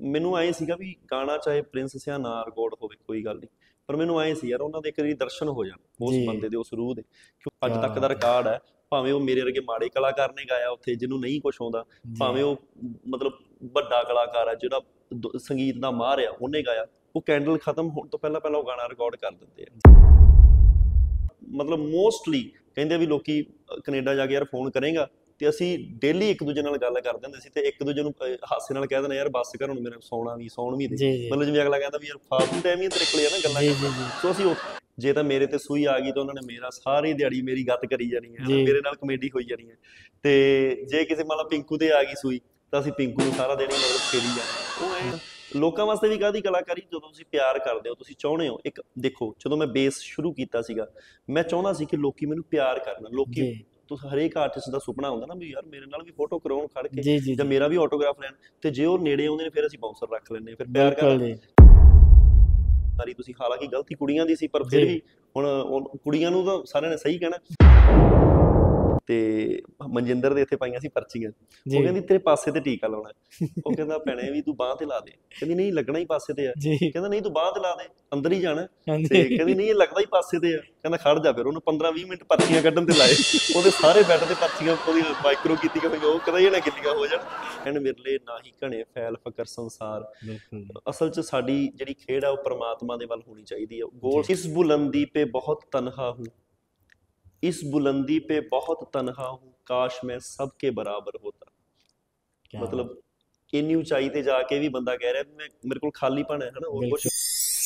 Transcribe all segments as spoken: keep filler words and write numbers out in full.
ਮੈਨੂੰ ਐਂ ਸੀਗਾ ਵੀ ਗਾਣਾ ਚਾਹੇ ਪ੍ਰਿੰਸ ਸਿਆ ਨਾ ਰਿਕਾਰਡ ਹੋਵੇ ਕੋਈ ਗੱਲ ਨਹੀਂ, ਪਰ ਮੈਨੂੰ ਐਂ ਸੀ ਯਾਰ ਉਹਨਾਂ ਦੇ ਇੱਕ ਵਾਰੀ ਦਰਸ਼ਨ ਹੋ ਜਾਣ ਉਸ ਜੀ ਬੰਦੇ ਦੇ, ਉਸ ਰੂਹ ਦੇ, ਕਿਉਂ ਅੱਜ ਕਿਆ ਤੱਕ ਦਾ ਬਾਤ ਹੈ। ਰਿਕਾਰਡ ਹੈ। ਭਾਵੇਂ ਉਹ ਮੇਰੇ ਵਰਗੇ ਮਾੜੇ ਕਲਾਕਾਰ ਨੇ ਗਾਇਆ ਉੱਥੇ ਜਿਹਨੂੰ ਨਹੀਂ ਕੁਛ ਆਉਂਦਾ, ਜੀ ਭਾਵੇਂ ਉਹ ਮਤਲਬ ਵੱਡਾ ਕਲਾਕਾਰ ਹੈ ਜਿਹੜਾ ਦ- ਸੰਗੀਤ ਦਾ ਮਾਹਰ ਆ ਉਹਨੇ ਗਾਇਆ, ਉਹ ਕੈਂਡਲ ਖਤਮ ਹੋਣ ਤੋਂ ਪਹਿਲਾਂ ਪਹਿਲਾਂ ਉਹ ਗਾਣਾ ਰਿਕਾਰਡ ਕਰ ਦਿੰਦੇ ਆ। ਮਤਲਬ ਮੋਸਟਲੀ ਕਹਿੰਦੇ ਵੀ ਲੋਕੀ ਅ, ਕੈਨੇਡਾ ਜਾ ਕੇ ਯਾਰ ਫੋਨ ਕਰੇਗਾ, ਤੇ ਅਸੀਂ ਡੇਲੀ ਇੱਕ ਦੂਜੇ ਨਾਲ ਗੱਲ ਕਰਦੇ ਹੁੰਦੇ ਸੀ, ਤੇ ਇੱਕ ਦੂਜੇ ਨੂੰ ਅ, ਹਾਸੇ ਨਾਲ ਕਹਿ ਦੇਣਾ ਯਾਰ ਬੱਸ ਕਰ ਹੁਣ, ਮੇਰੇ ਸੌਣਾ ਵੀ ਸੌਣ ਵੀ ਦੇ, ਜੀ ਜੀ ਮਤਲਬ ਜਿਵੇਂ ਅਗਲਾ ਕਹਿੰਦਾ ਵੀ ਯਾਰ ਫਾਲਤੂ ਟਾਈਮ ਹੀ ਤੇਰੇ ਕੋਲੇ ਆ ਨਾ ਗੱਲਾਂ ਜੀ ਕਰਨ ਜੀ ਦਾ। ਜੀ ਸੋ ਅਸੀਂ ਉਹ- ਜੇ ਤਾਂ ਮੇਰੇ ਤੇ ਸੂਈ ਆ ਗਈ ਤਾਂ ਉਹਨਾਂ ਨੇ ਮੇਰਾ ਸਾਰੀ ਦਿਹਾੜੀ ਮੇਰੀ ਗੱਤ ਕਰੀ ਜਾਣੀ ਹੈ, ਹਨਾ, ਜੀ ਮੇਰੇ ਨਾਲ ਕਮੇਡੀ ਹੋਈ ਜਾਣੀ ਹੈ। ਤੇ ਜੇ ਕਿਸੇ ਮੰਨ ਲਾ ਪਿੰਕੂ ਤੇ ਆ ਗਈ ਸੂਈ, ਤਾਂ ਅਸੀਂ ਪਿੰਕੂ ਨੂੰ ਸਾਰਾ ਦਿਨ ਹੀ ਮਤਲਬ ਛੇੜੀ ਜਾਣਾ। ਉਹ ਐ ਲੋਕਾਂ ਵਾਸਤੇ ਵੀ ਕਾਹਦੀ ਕਲਾਕਾਰੀ, ਜਦੋਂ ਤੁਸੀਂ ਪਿਆਰ ਕਰਦੇ ਹੋ, ਤੁਸੀਂ ਚਾਹੁੰਦੇ ਹੋ। ਇੱਕ ਦੇਖੋ, ਜਦੋਂ ਮੈਂ ਬੇਸ ਸ਼ੁਰੂ ਕੀਤਾ ਸੀਗਾ, ਮੈਂ ਚਾਹੁੰਦਾ ਸੀ ਕਿ ਲੋਕੀ ਮੈਨੂੰ ਪਿਆਰ ਕਰਨ। ਲੋਕੀ ਜੀ ਤੁਸੀਂ ਹਰੇਕ ਆਰਟਿਸਟ ਦਾ ਸੁਪਨਾ ਹੁੰਦਾ ਨਾ ਵੀ ਯਾਰ ਮੇਰੇ ਨਾਲ ਵੀ ਫੋਟੋ ਕਰਾਉਣ ਖੜ ਕੇ, ਜੀ ਜੀ ਜਾਂ ਜੀ ਮੇਰਾ ਵੀ ਆਟੋਗ੍ਰਾਫ ਲੈਣ, ਤੇ ਜੇ ਉਹ ਨੇੜੇ ਆਉਂਦੇ ਨੇ ਫਿਰ ਅਸੀਂ ਬਾਉਂਸਰ ਰੱਖ ਲੈਂਦੇ ਹਾਂ, ਫਿਰ ਪਿਆਰ ਬਿਲਕੁਲ ਕਰਨ ਜੀ ਸਾਰੀ। ਤੁਸੀਂ ਹਾਲਾਂਕਿ ਗਲਤੀ ਕੁੜੀਆਂ ਦੀ ਸੀ, ਪਰ ਫਿਰ ਜੀ ਵੀ ਹੁਣ ਉਹ ਕੁੜੀਆਂ ਨੂੰ ਤਾਂ ਸਾਰਿਆਂ ਨੇ ਸਹੀ ਕਹਿਣਾ। ਤੇ ਮਨਜਿੰਦਰ ਦੇ ਇੱਥੇ ਪਾਈਆਂ ਸੀ ਪਰਚੀਆਂ, ਜੀ ਉਹ ਕਹਿੰਦੀ ਤੇਰੇ ਪਾਸੇ ਤੇ ਟੀਕਾ ਲਾਉਣਾ ਹੈ। ਉਹ ਕਹਿੰਦਾ ਭੈਣੇ ਵੀ ਤੂੰ ਬਾਂਹ ਤੇ ਲਾ ਦੇ, ਕਹਿੰਦੀ ਨਹੀਂ ਲੱਗਣਾ ਹੀ ਪਾਸੇ ਤੇ ਆ, ਜੀ ਕਹਿੰਦਾ ਨਹੀਂ ਤੂੰ ਬਾਂਹ ਤੇ ਲਾ ਦੇ ਅੰਦਰ ਹੀ ਜਾਣਾ, ਤੇ ਹਾਂਜੀ ਕਹਿੰਦੀ ਨਹੀਂ ਇਹ ਲੱਗਦਾ ਹੀ ਪਾਸੇ ਤੇ ਆ, ਕਹਿੰਦਾ ਖੜ ਜਾ। ਫਿਰ ਉਹਨੂੰ ਪੰਦਰਾਂ ਵੀਹ ਮਿੰਟ ਪਰਚੀਆਂ ਕੱਢਣ ਤੇ ਲਾਏ, ਉਹਦੇ ਸਾਰੇ ਬੈੱਡ ਤੇ ਪਰਚੀਆਂ ਉਹਦੀ ਮਾਈਕਰੋ ਕੀਤੀਆਂ ਹੋਈਆਂ, ਉਹ ਕਹਿੰਦਾ ਇਹ ਨਾ ਗਿੱਲੀਆਂ ਹੋ ਜਾਣ। ਐਨ ਵਿਰਲੇ ਨਾ ਹੀ ਘਣੇ ਫੈਲ ਫਕਰ ਸੰਸਾਰ। ਬਿਲਕੁਲ ਅਸਲ 'ਚ ਸਾਡੀ ਜਿਹੜੀ ਖੇਡ ਆ ਉਹ ਪ੍ਰਮਾਤਮਾ ਦੇ ਵੱਲ ਹੋਣੀ ਚਾਹੀਦੀ ਆ। ਗੋਲ ਇਸ ਬੁਲੰਦੀ ਪੇ ਬਹੁਤ ਤਨਹਾ ਹੂੰ, इस बुलंदी पे बहुत तनहा हूँ, काश मैं सबके बराबर होता। ਕਿਆ मतलब ਇੰਨੀ ਉਚਾਈ ਤੇ ਜਾ ਕੇ ਵੀ ਬੰਦਾ ਕਹਿ ਰਿਹਾ ਵੀ ਮੈਂ ਮੇਰੇ ਕੋਲ ਖਾਲੀਪਣ ਹੈ ਹਨਾ, ਹੋਰ ਕੁਝ। ਬਿਲਕੁਲ।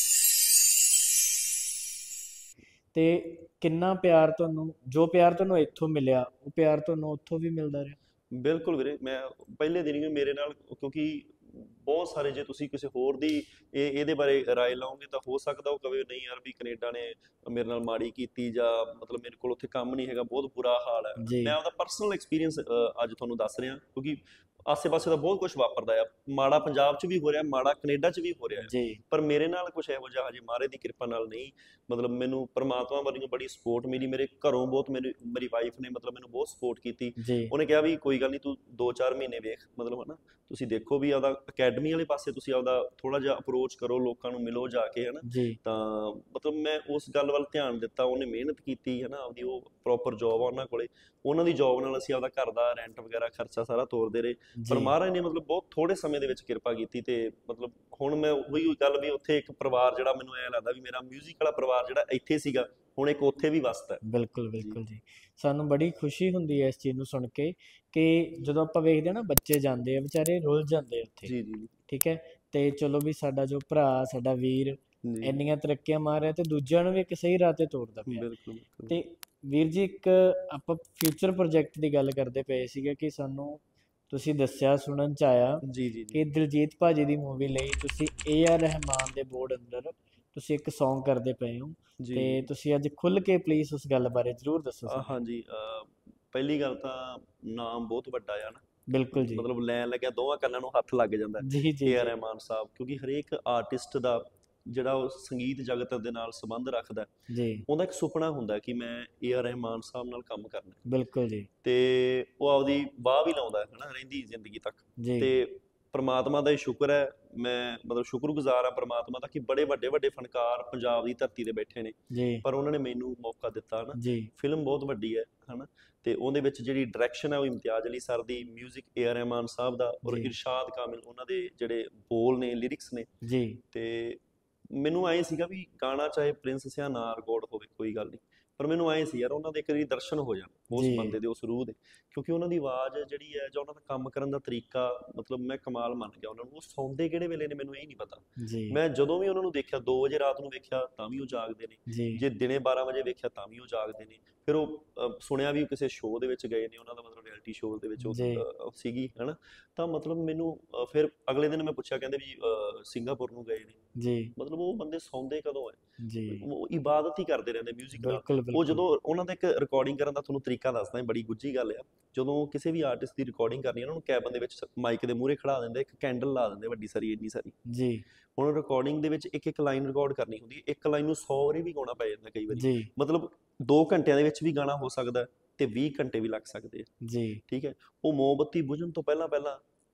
ਤੇ ਕਿੰਨਾ ਪਿਆਰ ਤੁਹਾਨੂੰ, ਜੋ ਪਿਆਰ ਤੁਹਾਨੂੰ ਇੱਥੋਂ ਮਿਲਿਆ ਉਹ ਪਿਆਰ ਤੁਹਾਨੂੰ ਉੱਥੋਂ ਵੀ ਮਿਲਦਾ ਰਿਹਾ? ਬਿਲਕੁਲ ਵੀਰੇ, ਮੈਂ ਪਹਿਲੇ ਦਿਨ ਹੀ ਮੇਰੇ ਨਾਲ, ਕਿਉਂਕਿ ਬਹੁਤ ਸਾਰੇ, ਜੇ ਤੁਸੀਂ ਕਿਸੇ ਹੋਰ ਦੀ ਇਹ ਇਹਦੇ ਬਾਰੇ ਰਾਏ ਲਾਓਗੇ ਤਾਂ ਹੋ ਸਕਦਾ ਉਹ ਕਵੇ ਨਹੀਂ ਯਾਰ ਵੀ ਕੈਨੇਡਾ ਨੇ ਮੇਰੇ ਨਾਲ ਮਾੜੀ ਕੀਤੀ, ਜਾਂ ਮਤਲਬ ਮੇਰੇ ਕੋਲ ਉੱਥੇ ਕੰਮ ਨਹੀਂ ਹੈਗਾ, ਬਹੁਤ ਬੁਰਾ ਹਾਲ ਹੈ। ਜੀ ਮੈਂ ਆਪਦਾ ਪਰਸਨਲ ਐਕਸਪੀਰੀਅੰਸ ਅੱਜ ਤੁਹਾਨੂੰ ਦੱਸ ਰਿਹਾ, ਕਿਉਂਕਿ ਆਸੇ ਪਾਸੇ ਦਾ ਬਹੁਤ ਕੁਝ ਵਾਪਰਦਾ ਆ। ਮਾੜਾ ਪੰਜਾਬ 'ਚ ਵੀ ਹੋ ਰਿਹਾ, ਮਾੜਾ ਕੈਨੇਡਾ 'ਚ ਵੀ ਹੋ ਰਿਹਾ, ਜੀ ਪਰ ਮੇਰੇ ਨਾਲ ਕੁਝ ਇਹੋ ਜਿਹਾ ਹਜੇ ਮਹਾਰਾਜ ਦੀ ਕਿਰਪਾ ਨਾਲ ਨਹੀਂ। ਮਤਲਬ ਮੈਨੂੰ ਪਰਮਾਤਮਾ ਵੱਲੋਂ ਬੜੀ ਸਪੋਰਟ ਮਿਲੀ, ਮੇਰੇ ਘਰੋਂ ਬਹੁਤ, ਮੇਰੀ ਮੇਰੀ ਵਾਈਫ ਨੇ ਮਤਲਬ ਮੈਨੂੰ ਬਹੁਤ ਸਪੋਰਟ ਕੀਤੀ। ਜੀ ਉਹਨੇ ਕਿਹਾ ਵੀ ਕੋਈ ਗੱਲ ਨਹੀਂ ਤੂੰ ਦੋ ਚਾਰ ਮਹੀਨੇ ਵੇਖ, ਮਤਲਬ ਹਨਾ ਤੁਸੀਂ ਦੇਖੋ ਵੀ ਆਪਦਾ ਅਕੈਡਮੀ ਵਾਲੇ ਪਾਸੇ ਤੁਸੀਂ ਆਪਦਾ ਥੋੜਾ ਜਿਹਾ ਅਪਰੋਚ ਕਰੋ, ਲੋਕਾਂ ਨੂੰ ਮਿਲੋ ਜਾ ਕੇ, ਹਨਾ। ਜੀ ਤਾਂ ਮਤਲਬ ਮੈਂ ਉਸ ਗੱਲ ਵੱਲ ਧਿਆਨ ਦਿੱਤਾ, ਉਹਨੇ ਮਿਹਨਤ ਕੀਤੀ ਹੈ ਨਾ, ਆਪਦੀ ਉਹ ਪ੍ਰੋਪਰ ਜੌਬ ਆ ਉਹਨਾਂ ਕੋਲੇ, ਉਹਨਾਂ ਦੀ ਜੌਬ ਨਾਲ ਅਸੀਂ ਆਪਦਾ ਘਰ ਦਾ ਰੈਂਟ ਵਗੈਰਾ ਖਰਚਾ ਸਾਰਾ ਤੋਰਦੇ ਰਹੇ। ਪਰ ਜੀ ਮਹਾਰਾਜ ਨੇ ਮਤਲਬ ਬਹੁਤ ਥੋੜੇ ਸਮੇਂ ਦੇ ਵਿੱਚ ਕਿਰਪਾ ਕੀਤੀ, ਤੇ ਮਤਲਬ ਹੁਣ ਮੈਂ ਉਹੀ ਗੱਲ ਵੀ ਉੱਥੇ ਇੱਕ ਪਰਿਵਾਰ ਜਿਹੜਾ ਮੈਨੂੰ ਐਂ ਲੱਗਦਾ ਵੀ ਮੇਰਾ ਮਿਊਜ਼ਿਕ ਵਾਲਾ ਪਰਿਵਾਰ ਜਿਹੜਾ ਇੱਥੇ ਸੀਗਾ, ਹੁਣ ਇੱਕ ਉੱਥੇ ਵੀ ਵਸਦਾ ਹੈ। ਬਿਲਕੁਲ ਜੀ ਬਿਲਕੁਲ ਜੀ। ਸਾਨੂੰ ਬੜੀ ਖੁਸ਼ੀ ਹੁੰਦੀ ਹੈ ਇਸ ਚੀਜ਼ ਨੂੰ ਸੁਣ ਕੇ, ਕਿ ਜਦੋਂ ਆਪਾਂ ਵੇਖਦੇ ਹਾਂ ਨਾ ਬੱਚੇ ਜਾਂਦੇ ਆ ਵਿਚਾਰੇ ਰੁੱਲ ਜਾਂਦੇ ਆ ਉੱਥੇ, ਜੀ ਜੀ ਠੀਕ ਹੈ। ਤੇ ਚਲੋ ਵੀ ਸਾਡਾ ਜੋ ਭਰਾ, ਸਾਡਾ ਵੀਰ ਜੀ ਇੰਨੀਆਂ ਤਰੱਕੀਆਂ ਮਾਰ ਰਿਹਾ ਤੇ ਦੂਜਿਆਂ ਨੂੰ ਵੀ ਇੱਕ ਸਹੀ ਰਾਹ ਤੇ ਤੋਰਦਾ ਪਿਆ। ਬਿਲਕੁਲ ਬਿਲਕੁਲ ਤੇ ਵੀਰ ਜੀ, ਇੱਕ ਆਪਾਂ ਫਿਊਚਰ ਪ੍ਰੋਜੈਕਟ ਦੀ ਗੱਲ ਕਰਦੇ ਪਏ ਸੀਗੇ, ਕਿ ਸਾਨੂੰ ਤੁਸੀਂ ਦੱਸਿਆ, ਸੁਣਨ ਚ ਆਇਆ ਜੀ ਜੀ ਜੀ ਕਿ ਦਿਲਜੀਤ ਭਾਜੀ ਦੀ ਮੂਵੀ ਲਈ ਤੁਸੀਂ ਏ ਆਰ ਰਹਿਮਾਨ ਦੇ ਬੋਰਡ ਅੰਦਰ ਤੁਸੀਂ ਇੱਕ Song ਕਰਦੇ ਪਏ ਹੋ, ਜੀ ਤੇ ਤੁਸੀਂ ਅੱਜ ਖੁੱਲ ਕੇ ਪਲੀਜ਼ ਉਸ ਗੱਲ ਬਾਰੇ ਜ਼ਰੂਰ ਦੱਸੋ ਅ, ਸਾਨੂੰ। ਹਾਂਜੀ ਅ, ਪਹਿਲੀ ਗੱਲ ਤਾਂ ਨਾਮ ਬਹੁਤ ਵੱਡਾ ਆ ਨਾ, ਬਿਲਕੁਲ ਜੀ ਮਤਲਬ ਲੈਣ ਲੱਗਿਆ ਦੋਵਾਂ ਕੰਨਾਂ ਨੂੰ ਹੱਥ ਲੱਗ ਜਾਂਦਾ ਜੀ ਜੀ ਏ ਆਰ ਜੀ ਰਹਿਮਾਨ ਸਾਹਿਬ, ਕਿਉਂਕਿ ਹਰੇਕ ਆਰਟਿਸਟ ਦਾ ਜਿਹੜਾ ਉਹ ਸੰਗੀਤ ਜਗਤ ਦੇ ਨਾਲ ਸੰਬੰਧ ਰੱਖਦਾ, ਜੀ ਉਹਦਾ ਇੱਕ ਸੁਪਨਾ ਹੁੰਦਾ ਕਿ ਮੈਂ ਏ ਆਰ ਰਹਿਮਾਨ ਸਾਹਿਬ ਨਾਲ ਕੰਮ ਕਰਨਾ, ਬਿਲਕੁਲ ਜੀ ਤੇ ਉਹ ਆਪਦੀ ਵਾਹ ਵੀ ਲਾਉਂਦਾ ਹੈ ਹਨਾ ਰਹਿੰਦੀ ਜ਼ਿੰਦਗੀ ਤੱਕ। ਜੀ ਤੇ ਪ੍ਰਮਾਤਮਾ ਦਾ ਇਹ ਸ਼ੁਕਰ ਹੈ, ਮੈਂ ਮਤਲਬ ਸ਼ੁਕਰਗੁਜ਼ਾਰ ਹਾਂ ਪ੍ਰਮਾਤਮਾ ਦਾ, ਕਿ ਬੜੇ ਵੱਡੇ ਵੱਡੇ ਫਨਕਾਰ ਪੰਜਾਬ ਦੀ ਧਰਤੀ ਤੇ ਬੈਠੇ ਨੇ, ਜੀ ਪਰ ਉਹਨਾਂ ਨੇ ਮੈਨੂੰ ਮੌਕਾ ਦਿੱਤਾ ਹਨਾ। ਜੀ ਫਿਲਮ ਬਹੁਤ ਵੱਡੀ ਹੈ ਹਨਾ, ਤੇ ਉਹਦੇ ਵਿੱਚ ਜਿਹੜੀ ਡਾਇਰੈਕਸ਼ਨ ਹੈ ਉਹ ਇਮਤਿਆਜ਼ ਅਲੀ ਸਰ ਦੀ, music A R Rahman Sahib ਦਾ, ਔਰ ਜੀ ਇਰਸ਼ਾਦ ਕਾਮਿਲ ਉਹਨਾਂ ਦੇ ਜਿਹੜੇ ਬੋਲ ਨੇ, ਲਿਰਿਕਸ ਨੇ। ਜੀ ਤੇ ਮੈਨੂੰ ਐਂ ਸੀਗਾ ਵੀ ਗਾਣਾ ਚਾਹੇ ਪ੍ਰਿੰਸ ਸਿਆ ਨਾ ਰਿਕਾਰਡ ਹੋਵੇ ਕੋਈ ਗੱਲ ਨਹੀਂ, ਪਰ ਮੈਨੂੰ ਐਂ ਸੀ ਯਾਰ ਉਹਨਾਂ ਦੇ ਇੱਕ ਵਾਰੀ ਦਰਸ਼ਨ ਹੋ ਜਾਣ ਉਸ ਜੀ ਬੰਦੇ ਦੇ, ਉਸ ਰੂਹ ਦੇ, ਕਿਉਂਕਿ ਉਹਨਾਂ ਦੀ ਆਵਾਜ਼ ਜਿਹੜੀ ਹੈ ਜਾਂ ਉਹਨਾਂ ਦਾ ਕੰਮ ਕਰਨ ਦਾ ਤਰੀਕਾ, ਮਤਲਬ ਮੈਂ ਕਮਾਲ ਮੰਨ ਗਿਆ ਉਹਨਾਂ ਨੂੰ। ਉਹ ਸੌਂਦੇ ਕਿਹੜੇ ਵੇਲੇ ਨੇ ਮੈਨੂੰ ਇਹ ਨਹੀਂ ਪਤਾ। ਜੀ ਮੈਂ ਜਦੋਂ ਵੀ ਉਹਨਾਂ ਨੂੰ ਦੇਖਿਆ, ਦੋ ਵਜੇ ਰਾਤ ਨੂੰ ਵੇਖਿਆ ਤਾਂ ਵੀ ਉਹ ਜਾਗਦੇ ਨੇ, ਜੀ ਜੇ ਦਿਨੇ ਬਾਰਾਂ ਵਜੇ ਵੇਖਿਆ ਤਾਂ ਵੀ ਉਹ ਜਾਗਦੇ ਨੇ। ਫਿਰ ਉਹ ਅ, ਸੁਣਿਆ ਵੀ ਕਿਸੇ ਸ਼ੋਅ ਦੇ ਵਿੱਚ ਗਏ ਨੇ, ਉਹਨਾਂ ਦਾ ਮਤਲਬ ਰਿਐਲਿਟੀ ਸ਼ੋਅ ਦੇ ਵਿੱਚ ਉਹ ਜੀ ਅ, ਸੀਗੀ ਹਨਾ। ਤਾਂ ਮਤਲਬ ਮੈਨੂੰ ਅ, ਫਿਰ ਅਗਲੇ ਦਿਨ ਮੈਂ ਪੁੱਛਿਆ, ਕਹਿੰਦੇ ਵੀ ਅ, ਸਿੰਗਾਪੁਰ ਨੂੰ ਗਏ ਨੇ। ਜੀ ਮਤਲਬ ਉਹ ਬੰਦੇ ਸੌਂਦੇ ਕਦੋਂ ਹੈ, ਜੀ ਉਹ ਇਬਾਦਤ ਹੀ ਕਰਦੇ ਰਹਿੰਦੇ ਮਿਊਜ਼ਿਕ ਨਾਲ। ਬਿਲਕੁਲ ਉਹ ਬਿਲਕੁਲ ਜਦੋਂ ਉਹਨਾਂ ਦਾ ਇੱਕ ਰਿਕਾਰਡਿੰਗ ਕਰਨ ਦਾ ਤੁਹਾਨੂੰ ਤਰੀਕਾ ਦੱਸਦਾ, ਬੜੀ ਗੁੱਝੀ ਗੱਲ ਆ। ਜਦੋਂ ਕਿਸੇ ਵੀ ਆਰਟਿਸਟ ਦੀ ਰਿਕਾਰਡਿੰਗ ਕਰਨੀ, ਉਹਨਾਂ ਨੂੰ ਕੈਬਨ ਦੇ ਵਿੱਚ ਮਾਈਕ ਦੇ ਮੂਹਰੇ ਖੜਾ ਦਿੰਦੇ, ਇੱਕ ਕੈਂਡਲ ਲਾ ਦਿੰਦੇ ਵੱਡੀ ਸਾਰੀ, ਇੰਨੀ ਸਾਰੀ। ਜੀ ਹੁਣ ਰਿਕਾਰਡਿੰਗ ਦੇ ਵਿੱਚ ਇੱਕ ਇੱਕ ਲਾਈਨ ਰਿਕਾਰਡ ਕਰਨੀ ਹੁੰਦੀ ਹੈ, ਇੱਕ ਲਾਈਨ ਨੂੰ ਸੌ ਵਾਰੀ ਵੀ ਗਾਉਣਾ ਪੈ ਜਾਂਦਾ ਕਈ ਵਾਰੀ। ਜੀ ਮਤਲਬ ਦੋ ਘੰਟਿਆਂ ਦੇ ਵਿੱਚ ਵੀ ਗਾਣਾ ਹੋ ਸਕਦਾ ਤੇ ਵੀਹ ਘੰਟੇ ਵੀ ਲੱਗ ਸਕਦੇ ਆ, ਜੀ ਠੀਕ ਹੈ। ਉਹ ਮੋਮਬੱਤੀ ਬੁਝਣ ਤੋਂ ਪਹਿਲਾਂ ਪਹਿਲਾਂ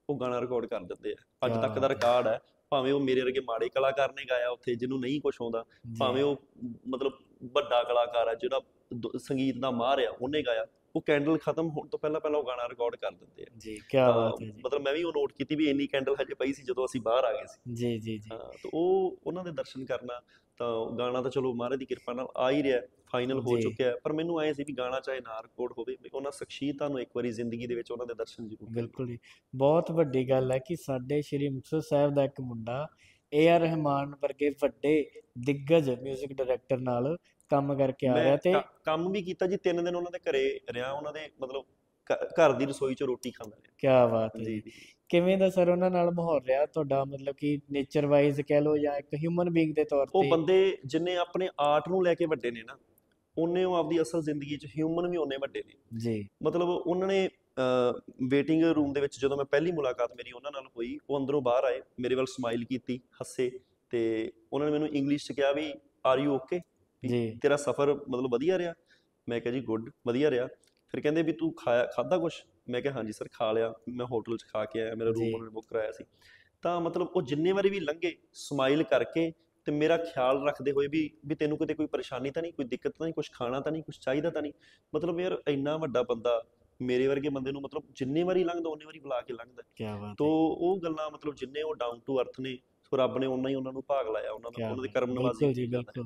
ਉਹ ਗਾਣਾ ਰਿਕਾਰਡ ਕਰ ਦਿੰਦੇ ਆ। ਅੱਜ ਕਿਆ ਤੱਕ ਦਾ ਬਾਤ ਹੈ ਰਿਕਾਰਡ ਹੈ। ਭਾਵੇਂ ਉਹ ਮੇਰੇ ਵਰਗੇ ਮਾੜੇ ਕਲਾਕਾਰ ਨੇ ਗਾਇਆ ਉੱਥੇ ਜਿਹਨੂੰ ਨਹੀਂ ਕੁਝ ਆਉਂਦਾ, ਜੀ ਭਾਵੇਂ ਉਹ ਮਤਲਬ ਵੱਡਾ ਕਲਾਕਾਰ ਆ ਜਿਹੜਾ ਦ- ਸੰਗੀਤ ਦਾ ਮਾਹਰ ਆ ਉਹਨੇ ਗਾਇਆ, ਉਹ ਕੈਂਡਲ ਖਤਮ ਹੋਣ ਤੋਂ ਪਹਿਲਾਂ ਪਹਿਲਾਂ ਉਹ ਗਾਣਾ ਰਿਕਾਰਡ ਕਰ ਦਿੰਦੇ ਆ। ਜੀ ਕਿਆ ਤਾਂ ਬਾਤ ਹੈ ਜੀ ਮਤਲਬ ਮੈਂ ਵੀ ਉਹ ਨੋਟ ਕੀਤੀ ਵੀ ਇੰਨੀ ਕੈਂਡਲ ਹਜੇ ਪਈ ਸੀ ਜਦੋਂ ਅਸੀਂ ਬਾਹਰ ਆ ਗਏ ਸੀ। ਜੀ ਜੀ ਜੀ ਹਾਂ, ਤੇ ਉਹ ਉਹਨਾਂ ਦੇ ਦਰਸ਼ਨ ਕਰਨਾ, ਤਾਂ ਗਾਣਾ ਤਾਂ ਚਲੋ ਮਹਾਰਾਜ ਦੀ ਕਿਰਪਾ ਨਾਲ ਆ ਹੀ ਰਿਹਾ, ਫਾਈਨਲ ਹੋ ਜੀ ਚੁੱਕਿਆ ਹੈ। ਪਰ ਮੈਨੂੰ ਐਂ ਸੀ ਵੀ ਗਾਣਾ ਚਾਹੇ ਨਾ ਰਿਕਾਰਡ ਹੋਵੇ, ਵੀ ਉਹਨਾਂ ਸ਼ਖਸੀਅਤਾਂ ਨੂੰ ਇੱਕ ਵਾਰੀ ਜ਼ਿੰਦਗੀ ਦੇ ਵਿੱਚ ਉਹਨਾਂ ਦੇ ਦਰਸ਼ਨ ਜ਼ਰੂਰ ਕਰਨੇ। ਬਿਲਕੁਲ ਜੀ ਬਹੁਤ ਵੱਡੀ ਗੱਲ ਹੈ ਕਿ ਸਾਡੇ ਸ਼੍ਰੀ ਮੁਕਤਸਰ ਸਾਹਿਬ ਦਾ ਇੱਕ ਮੁੰਡਾ ਏ ਆਰ ਰਹਿਮਾਨ ਵਰਗੇ ਵੱਡੇ ਦਿੱਗਜ 뮤직 ਡਾਇਰੈਕਟਰ ਨਾਲ ਕੰਮ ਕਰਕੇ ਆ ਰਿਹਾ ਮੈਂ ਤੇ ਕ- ਕੰਮ ਵੀ ਕੀਤਾ ਜੀ, ਤਿੰਨ ਦਿਨ ਉਹਨਾਂ ਦੇ ਘਰੇ ਰਿਹਾ, ਉਹਨਾਂ ਦੇ ਮਤਲਬ ਘ- ਘਰ ਦੀ ਰਸੋਈ 'ਚ ਰੋਟੀ ਖਾਂਦਾ ਰਿਹਾ। ਕਿਆ ਬਾਤ ਹੈ ਜੀ ਜੀ ਜੀ। ਕਿਵੇਂ ਦਾ ਸਰ ਉਹਨਾਂ ਨਾਲ ਮਾਹੌਲ ਰਿਹਾ ਤੁਹਾਡਾ ਮਤਲਬ ਕਿ ਨੇਚਰ ਵਾਈਜ਼ ਕਹਿ ਲਓ ਜਾਂ ਇੱਕ ਹਿਊਮਨ ਬੀਇੰਗ ਦੇ ਤੌਰ ਉਹ ਤੇ ਬੰਦੇ ਜਿੰਨੇ ਆਪਣੇ ਆਰਟ ਨੂੰ ਲੈ ਕੇ ਵੱਡੇ ਨੇ ਨਾ, ਉਹਨੇ ਉਹ ਆਪਦੀ ਅਸਲ ਜ਼ਿੰਦਗੀ 'ਚ ਹਿਊਮਨ ਵੀ ਉਹਨੇ ਵੱਡੇ ਨੇ। ਜੀ ਮਤਲਬ ਉਹਨਾਂ ਨੇ ਵੇਟਿੰਗ ਰੂਮ ਦੇ ਵਿੱਚ ਜਦੋਂ ਮੈਂ ਪਹਿਲੀ ਮੁਲਾਕਾਤ ਮੇਰੀ ਉਹਨਾਂ ਨਾਲ ਹੋਈ, ਉਹ ਅੰਦਰੋਂ ਬਾਹਰ ਆਏ, ਮੇਰੇ ਵੱਲ ਸਮਾਈਲ ਕੀਤੀ, ਹੱਸੇ, ਤੇ ਉਹਨਾਂ ਨੇ ਮੈਨੂੰ ਇੰਗਲਿਸ਼ 'ਚ ਕਿਹਾ ਵੀ ਆਰ ਯੂ ਓਕੇ, ਵੀ ਜੀ ਤੇਰਾ ਸਫ਼ਰ ਮਤਲਬ ਵਧੀਆ ਰਿਹਾ। ਮੈਂ ਕਿਹਾ ਜੀ ਗੁੱਡ, ਵਧੀਆ ਰਿਹਾ। ਫਿਰ ਕਹਿੰਦੇ ਵੀ ਤੂੰ ਖਾਇਆ ਖਾਧਾ ਕੁਛ? ਮੈਂ ਕਿਹਾ ਹਾਂਜੀ ਸਰ ਖਾ ਲਿਆ, ਮੈਂ ਹੋਟਲ 'ਚ ਖਾ ਕੇ ਆਇਆ, ਮੇਰਾ ਰੂਮ ਜੀ ਉਹਨਾਂ ਨੇ ਬੁੱਕ ਕਰਾਇਆ ਸੀ। ਤਾਂ ਮਤਲਬ ਉਹ ਜਿੰਨੇ ਵਾਰੀ ਵੀ ਲੰਘੇ ਸਮਾਈਲ ਕਰਕੇ, ਤੇ ਮੇਰਾ ਖਿਆਲ ਰੱਖਦੇ ਹੋਏ ਵੀ ਵੀ ਤੈਨੂੰ ਕਿਤੇ ਕੋਈ ਪਰੇਸ਼ਾਨੀ ਤਾਂ ਨਹੀਂ, ਕੋਈ ਦਿੱਕਤ ਤਾਂ ਨਹੀਂ, ਕੁਛ ਖਾਣਾ ਤਾਂ ਨਹੀਂ, ਕੁਛ ਚਾਹੀਦਾ ਤਾਂ ਨਹੀਂ। ਮਤਲਬ ਯਾਰ ਇੰਨਾ ਵੱਡਾ ਬੰਦਾ ਮੇਰੇ ਵਰਗੇ ਬੰਦੇ ਨੂੰ ਮਤਲਬ ਜਿੰਨੇ ਵਾਰੀ ਲੰਘਦਾ ਉਨੇ ਵਾਰੀ ਬੁਲਾ ਕੇ ਲੰਘਦਾ। ਕਿਆ ਬਾਤ ਤੋ ਹੈ ਉਹ ਗੱਲਾਂ ਮਤਲਬ ਜਿੰਨੇ ਉਹ ਡਾਊਨ ਟੂ ਅਰਥ ਨੇ, ਸੋ ਰੱਬ ਨੇ ਓਨਾ ਹੀ ਉਹਨਾਂ ਨੂੰ ਭਾਗ ਲਾਇਆ, ਉਹਨਾਂ ਦਾ ਕਿਆ ਉਹਨਾਂ ਦੀ ਬਾਤ ਕਰਮ ਨਵਾਜ਼ੀ ਬਿਲਕੁਲ ਜੀ ਹੁੰਦੀ ਜ਼ਿਆਦਾ ਹੈ। ਬਿਲਕੁਲ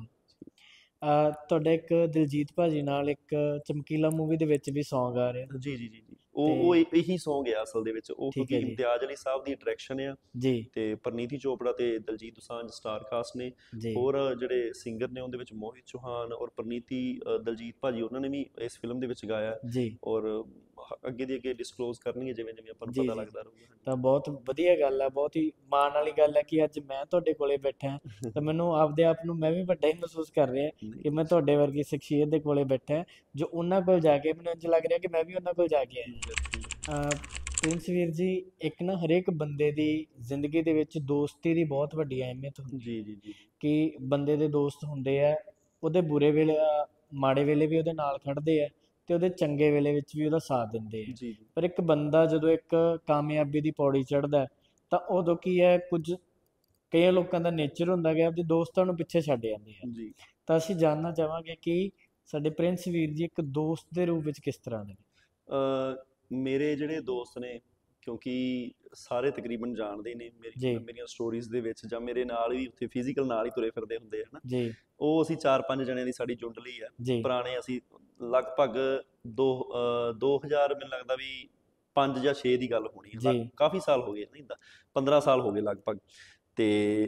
ਅਹ ਤੁਹਾਡਾ ਇੱਕ ਦਿਲਜੀਤ ਭਾਜੀ ਨਾਲ ਇੱਕ ਚਮਕੀਲਾ ਮੂਵੀ ਦੇ ਵਿੱਚ ਵੀ Song ਆ ਰਿਹਾ ਜੀ ਜੀ ਜੀ ਜੀ। ਉਹ ਤੇ ਉਹ ਇਹ- ਇਹੀ Song ਆ ਅਸਲ ਦੇ ਵਿੱਚ, ਉਹ ਠੀਕ ਕਿਉਂਕਿ ਹੈ ਜੀ ਇਮਤਿਆਜ਼ ਅਲੀ ਸਾਹਿਬ ਦੀ ਡਾਇਰੈਕਸ਼ਨ ਆ, ਜੀ ਤੇ ਪਰਨੀਤੀ ਚੋਪੜਾ ਤੇ ਦਲਜੀਤ ਦੋਸਾਂਝ ਸਟਾਰ ਕਾਸਟ ਨੇ। ਜੀ ਹੋਰ ਜਿਹੜੇ ਸਿੰਗਰ ਨੇ ਉਹਦੇ ਵਿੱਚ ਮੋਹਿਤ ਚੌਹਾਨ ਔਰ ਪਰਨੀਤੀ, ਅ, ਦਲਜੀਤ ਭਾਜੀ ਉਹਨਾਂ ਨੇ ਵੀ ਇਸ ਫਿਲਮ ਦੇ ਵਿੱਚ ਗਾਇਆ ਹੈ। ਜੀ ਔਰ ਹ- ਅੱਗੇ ਦੀ ਅੱਗੇ ਡਿਸਕਲੋਜ਼ ਕਰਨਗੇ ਜਿਵੇਂ ਜਿਵੇਂ ਆਪਾਂ ਨੂੰ ਜੀ ਪਤਾ ਜੀ ਲੱਗਦਾ ਰਹੂਗਾ। ਤਾਂ ਬਹੁਤ ਵਧੀਆ ਗੱਲ ਹੈ ਬਹੁਤ ਹੀ ਮਾਣ ਵਾਲੀ ਗੱਲ ਹੈ ਕਿ ਅੱਜ ਮੈਂ ਤੁਹਾਡੇ ਕੋਲੇ ਬੈਠਾ ਹਾਂ ਤਾਂ ਮੈਨੂੰ ਆਪਦੇ ਆਪ ਨੂੰ ਮੈਂ ਵੀ ਵੱਡਾ ਹੀ ਮਹਿਸੂਸ ਕਰ ਰਿਹਾ ਨਹੀਂ, ਕਿ ਮੈਂ ਤੁਹਾਡੇ ਵਰਗੀ ਸ਼ਖਸੀਅਤ ਦੇ ਕੋਲੇ ਬੈਠਾ ਹਾਂ, ਜੋ ਉਹਨਾਂ ਕੋਲ ਜਾ ਕੇ ਮੈਨੂੰ ਇੰਝ ਲੱਗ ਰਿਹਾ ਕਿ ਮੈਂ ਵੀ ਉਹਨਾਂ ਕੋਲ ਜਾ ਕੇ ਆਇਆ। ਅਹ ਪ੍ਰਿੰਸ ਵੀਰ ਜੀ ਇੱਕ ਨਾ ਹਰੇਕ ਬੰਦੇ ਦੀ ਜ਼ਿੰਦਗੀ ਦੇ ਵਿੱਚ ਦੋਸਤੀ ਦੀ ਬਹੁਤ ਵੱਡੀ ਅਹਿਮੀਅਤ ਹੁੰਦੀ ਜੀ ਹੈ ਜੀ ਜੀ ਕਿ ਬੰਦੇ ਦੇ ਦੋਸਤ ਹੁੰਦੇ ਆ ਉਹਦੇ ਬੁਰੇ ਵੇਲੇ ਅਹ ਮਾੜੇ ਵੇਲੇ ਵੀ ਉਹਦੇ ਨਾਲ ਖੜਦੇ ਆ ਤੇ ਉਹਦੇ ਚੰਗੇ ਵੇਲੇ ਵਿੱਚ ਵੀ ਉਹਦਾ ਸਾਥ ਦਿੰਦੇ ਆ। ਜੀ ਜੀ ਪਰ ਇੱਕ ਬੰਦਾ ਜਦੋਂ ਇੱਕ ਕਾਮਯਾਬੀ ਦੀ ਪੌੜੀ ਚੜ੍ਹਦਾ ਤਾਂ ਉਦੋਂ ਕੀ ਹੈ ਕੁਝ ਕਈ ਲੋਕਾਂ ਦਾ ਨੇਚਰ ਹੁੰਦਾ ਕਿ ਆਪਦੇ ਦੋਸਤਾਂ ਨੂੰ ਪਿੱਛੇ ਛੱਡ ਜਾਂਦੇ ਆ। ਜੀ। ਤਾਂ ਅਸੀਂ ਜਾਣਨਾ ਚਾਹਾਂਗੇ ਕਿ ਸਾਡੇ ਪ੍ਰਿੰਸ ਵੀਰ ਜੀ ਇੱਕ ਦੋਸਤ ਦੇ ਰੂਪ ਵਿੱਚ ਕਿਸ ਤਰ੍ਹਾਂ ਦੇ ਨੇ। ਅ, ਮੇਰੇ ਜਿਹੜੇ ਦੋਸਤ ਨੇ, ਕਿਉਂਕਿ ਸਾਰੇ ਤਕਰੀਬਨ ਜਾਣਦੇ ਹੀ ਨੇ ਮੇਰੀ ਜੀ ਮੇਰੀਆਂ ਸਟੋਰੀਜ਼ ਦੇ ਵਿੱਚ, ਜਾਂ ਮੇਰੇ ਨਾਲ ਵੀ ਉੱਥੇ ਫਿਜ਼ੀਕਲ ਨਾਲ ਹੀ ਤੁਰੇ ਫਿਰਦੇ ਹੁੰਦੇ ਆ ਨਾ, ਜੀ ਉਹ ਅਸੀਂ ਚਾਰ ਪੰਜ ਜਣਿਆਂ ਦੀ ਸਾਡੀ ਜੁੰਡਲੀ ਆ। ਜੀ ਪੁਰਾਣੇ ਅਸੀਂ ਲਗਭਗ ਦੋ ਅ, ਦੋ ਹਜ਼ਾਰ ਮੈਨੂੰ ਲੱਗਦਾ ਵੀ ਪੰਜ ਜਾਂ ਛੇ ਦੀ ਗੱਲ ਹੋਣੀ ਹੈ, ਜੀ ਲੱਗ- ਕਾਫੀ ਸਾਲ ਹੋ ਗਏ ਨਹੀਂ ਤਾਂ ਪੰਦਰਾਂ ਸਾਲ ਹੋ ਗਏ ਲਗਭਗ। ਤੇ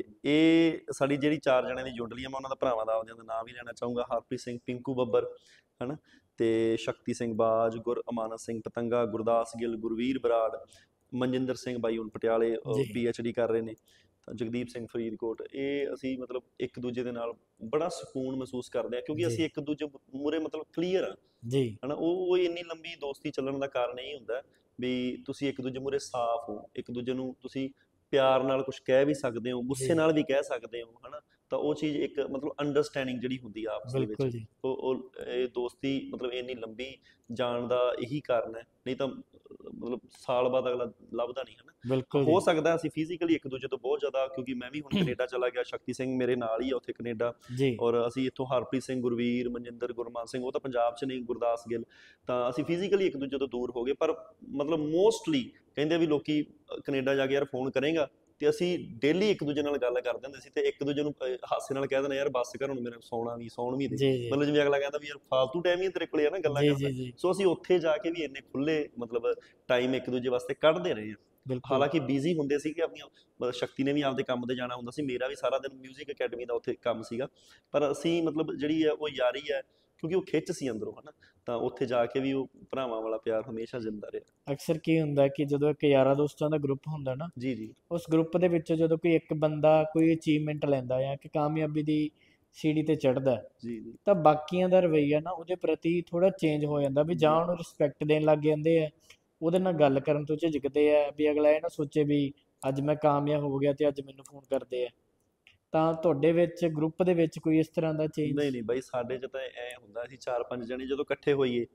ਇਹ ਸਾਡੀ ਜਿਹੜੀ ਚਾਰ ਜਣਿਆਂ ਦੀ ਜੁੰਡਲੀ ਆ, ਮੈਂ ਉਹਨਾਂ ਦਾ ਭਰਾਵਾਂ ਦਾ ਆਪਦਿਆਂ ਦਾ ਨਾਮ ਵੀ ਲੈਣਾ ਚਾਹੂੰਗਾ। ਹਰਪ੍ਰੀਤ ਸਿੰਘ ਪਿੰਕੂ ਬੱਬਰ ਹਨਾ, ਤੇ ਸ਼ਕਤੀ ਸਿੰਘ ਬਾਜ, ਗੁਰ ਅਮਾਨਤ ਸਿੰਘ ਪਤੰਗਾ, ਗੁਰਦਾਸ ਗਿੱਲ, ਗੁਰਵੀਰ ਬਰਾੜ, ਮਨਜਿੰਦਰ ਸਿੰਘ ਬਾਈ ਹੁਣ ਪਟਿਆਲੇ ਜੀ ਪੀ ਐਚ ਡੀ ਕਰ ਰਹੇ ਨੇ, ਤਾਂ ਜਗਦੀਪ ਸਿੰਘ ਫਰੀਦਕੋਟ। ਇਹ ਅਸੀਂ ਮਤਲਬ ਇੱਕ ਦੂਜੇ ਦੇ ਨਾਲ ਬੜਾ ਸਕੂਨ ਮਹਿਸੂਸ ਕਰਦੇ ਹਾਂ, ਕਿਉਂਕਿ ਜੀ ਅਸੀਂ ਇੱਕ ਦੂਜੇ ਮੂਹਰੇ ਮਤਲਬ ਕਲੀਅਰ ਆ ਜੀ ਹਨਾ। ਉਹ ਉਹ ਇੰਨੀ ਲੰਬੀ ਦੋਸਤੀ ਚੱਲਣ ਦਾ ਕਾਰਨ ਇਹ ਹੁੰਦਾ ਵੀ ਤੁਸੀਂ ਇੱਕ ਦੂਜੇ ਮੂਹਰੇ ਸਾਫ਼ ਹੋ, ਇੱਕ ਦੂਜੇ ਨੂੰ ਤੁਸੀਂ ਪਿਆਰ ਨਾਲ ਕੁਝ ਕਹਿ ਵੀ ਸਕਦੇ ਹੋ, ਗੁੱਸੇ ਜੀ ਨਾਲ ਵੀ ਕਹਿ ਸਕਦੇ ਹੋ ਹਨਾ। ਤਾਂ ਉਹ ਚੀਜ਼ ਇੱਕ ਮਤਲਬ ਅੰਡਰਸਟੈਂਡਿੰਗ ਜਿਹੜੀ ਹੁੰਦੀ ਆ ਆਪਸ ਦੇ ਵਿੱਚ, ਬਿਲਕੁਲ ਜੀ ਉਹ ਉਹ ਇਹ ਦੋਸਤੀ ਮਤਲਬ ਇੰਨੀ ਲੰਬੀ ਜਾਣ ਦਾ ਇਹੀ ਕਾਰਨ ਹੈ। ਨਹੀਂ ਤਾਂ ਮਤਲਬ ਸਾਲ ਬਾਅਦ ਅਗਲਾ ਲੱਭਦਾ ਨਹੀਂ ਹਨਾ। ਬਿਲਕੁਲ ਜੀ ਹੋ ਸਕਦਾ ਅਸੀਂ ਫਿਜ਼ੀਕਲੀ ਇੱਕ ਦੂਜੇ ਤੋਂ ਬਹੁਤ ਜ਼ਿਆਦਾ, ਕਿਉਂਕਿ ਮੈਂ ਵੀ ਹੁਣ ਕੈਨੇਡਾ ਚਲਾ ਗਿਆ, ਸ਼ਕਤੀ ਸਿੰਘ ਮੇਰੇ ਨਾਲ ਹੀ ਆ ਉੱਥੇ ਕੈਨੇਡਾ, ਜੀ ਔਰ ਅਸੀਂ ਇੱਥੋਂ ਹਰਪ੍ਰੀਤ ਸਿੰਘ, ਗੁਰਵੀਰ, ਮਨਜਿੰਦਰ, ਗੁਰਮਾਨ ਸਿੰਘ, ਉਹ ਤਾਂ ਪੰਜਾਬ 'ਚ ਨੇ, ਗੁਰਦਾਸ ਗਿੱਲ, ਤਾਂ ਅਸੀਂ ਫਿਜ਼ੀਕਲੀ ਇੱਕ ਦੂਜੇ ਤੋਂ ਦੂਰ ਹੋ ਗਏ। ਪਰ ਮਤਲਬ ਮੋਸਟਲੀ ਕਹਿੰਦੇ ਆ ਵੀ ਲੋਕੀ ਅ, ਕੈਨੇਡਾ ਜਾ ਕੇ ਯਾਰ ਫੋਨ ਕਰੇਗਾ, ਤੇ ਅਸੀਂ ਡੇਲੀ ਇੱਕ ਦੂਜੇ ਨਾਲ ਗੱਲ ਕਰਦੇ ਹੁੰਦੇ ਸੀ, ਤੇ ਇੱਕ ਦੂਜੇ ਨੂੰ ਅ, ਹਾਸੇ ਨਾਲ ਕਹਿ ਦੇਣਾ ਯਾਰ ਬੱਸ ਕਰ ਹੁਣ, ਮੇਰੇ ਸੌਣਾ ਵੀ ਸੌਣ ਵੀ ਦੇ। ਜੀ ਜੀ ਮਤਲਬ ਜਿਵੇਂ ਅਗਲਾ ਕਹਿੰਦਾ ਵੀ ਯਾਰ ਫਾਲਤੂ ਟਾਈਮ ਹੀ ਤੇਰੇ ਕੋਲੇ ਆ ਨਾ ਗੱਲਾਂ ਜੀ ਕਰਨ ਦਾ। ਜੀ ਜੀ ਸੋ ਅਸੀਂ ਉੱਥੇ ਜਾ ਕੇ ਵੀ ਇੰਨੇ ਖੁੱਲੇ ਮਤਲਬ ਟਾਈਮ ਇੱਕ ਦੂਜੇ ਵਾਸਤੇ ਕੱਢਦੇ ਰਹੇ ਹਾਂ। ਬਿਲਕੁਲ ਹਾਲਾਂਕਿ ਬਿਜ਼ੀ ਹੁੰਦੇ ਸੀ ਕਿ ਆਪਣੀਆਂ ਮਤਲਬ ਸ਼ਕਤੀ ਨੇ ਵੀ ਆਪਦੇ ਕੰਮ ਤੇ ਜਾਣਾ ਹੁੰਦਾ ਸੀ, ਮੇਰਾ ਵੀ ਸਾਰਾ ਦਿਨ 뮤직 ਅਕੈਡਮੀ ਦਾ ਉੱਥੇ ਕੰਮ ਸੀਗਾ, ਪਰ ਅਸੀਂ ਮਤਲਬ ਜਿਹੜੀ ਹੈ ਉਹ ਯਾਰੀ ਹੈ, ਕਿਉਂਕਿ ਉਹ ਖਿੱਚ ਸੀ ਅੰਦਰੋਂ ਹਨਾ, ਤਾਂ ਉੱਥੇ ਜਾ ਕੇ ਵੀ ਉਹ ਭਰਾਵਾਂ ਵਾਲਾ ਪਿਆਰ ਹਮੇਸ਼ਾ ਜ਼ਿੰਦਾ ਰਿਹਾ। ਅਕਸਰ ਕੀ ਹੁੰਦਾ ਕਿ ਜਦੋਂ ਇੱਕ ਯਾਰਾਂ ਦੋਸਤਾਂ ਦਾ ਗਰੁੱਪ ਹੁੰਦਾ ਨਾ ਜੀ ਜੀ ਉਸ ਗਰੁੱਪ ਦੇ ਵਿੱਚੋਂ ਜਦੋਂ ਕੋਈ ਇੱਕ ਬੰਦਾ ਕੋਈ ਅਚੀਵਮੈਂਟ ਲੈਂਦਾ ਜਾਂ ਕਿ ਕਾਮਯਾਬੀ ਦੀ ਸੀੜੀ ਤੇ ਚੜ੍ਹਦਾ ਜੀ ਜੀ ਤਾਂ ਬਾਕੀਆਂ ਦਾ ਰਵੱਈਆ ਨਾ ਉਹਦੇ ਪ੍ਰਤੀ ਥੋੜਾ ਚੇਂਜ ਹੋ ਜਾਂਦਾ ਵੀ ਜਾਂ ਉਹਨੂੰ ਰਿਸਪੈਕਟ ਦੇਣ ਲੱਗ ਜਾਂਦੇ ਆ, ਉਹਦੇ ਨਾਲ ਗੱਲ ਕਰਨ ਤੋਂ ਝਿਜਕਦੇ ਆ ਵੀ ਅਗਲਾ ਇਹ ਨਾ ਸੋਚੇ ਵੀ ਅੱਜ ਮੈਂ ਕਾਮਯਾਬ ਹੋ ਗਿਆ ਤੇ ਅੱਜ ਮੈਨੂੰ ਫੋਨ ਕਰਦੇ ਆ। ਤਾਂ ਤੁਹਾਡੇ ਵਿੱਚ ਗਰੁੱਪ ਦੇ ਵਿੱਚ ਕੋਈ ਇਸ ਤਰ੍ਹਾਂ ਦਾ ਚੇਂਜ? ਨਹੀਂ ਨਹੀਂ ਬਾਈ, ਸਾਡੇ 'ਚ ਤਾਂ ਐ ਹੁੰਦਾ, ਅਸੀਂ ਚਾਰ ਪੰਜ ਜਣੇ ਜਦੋਂ ਇਕੱਠੇ ਹੋਈਏ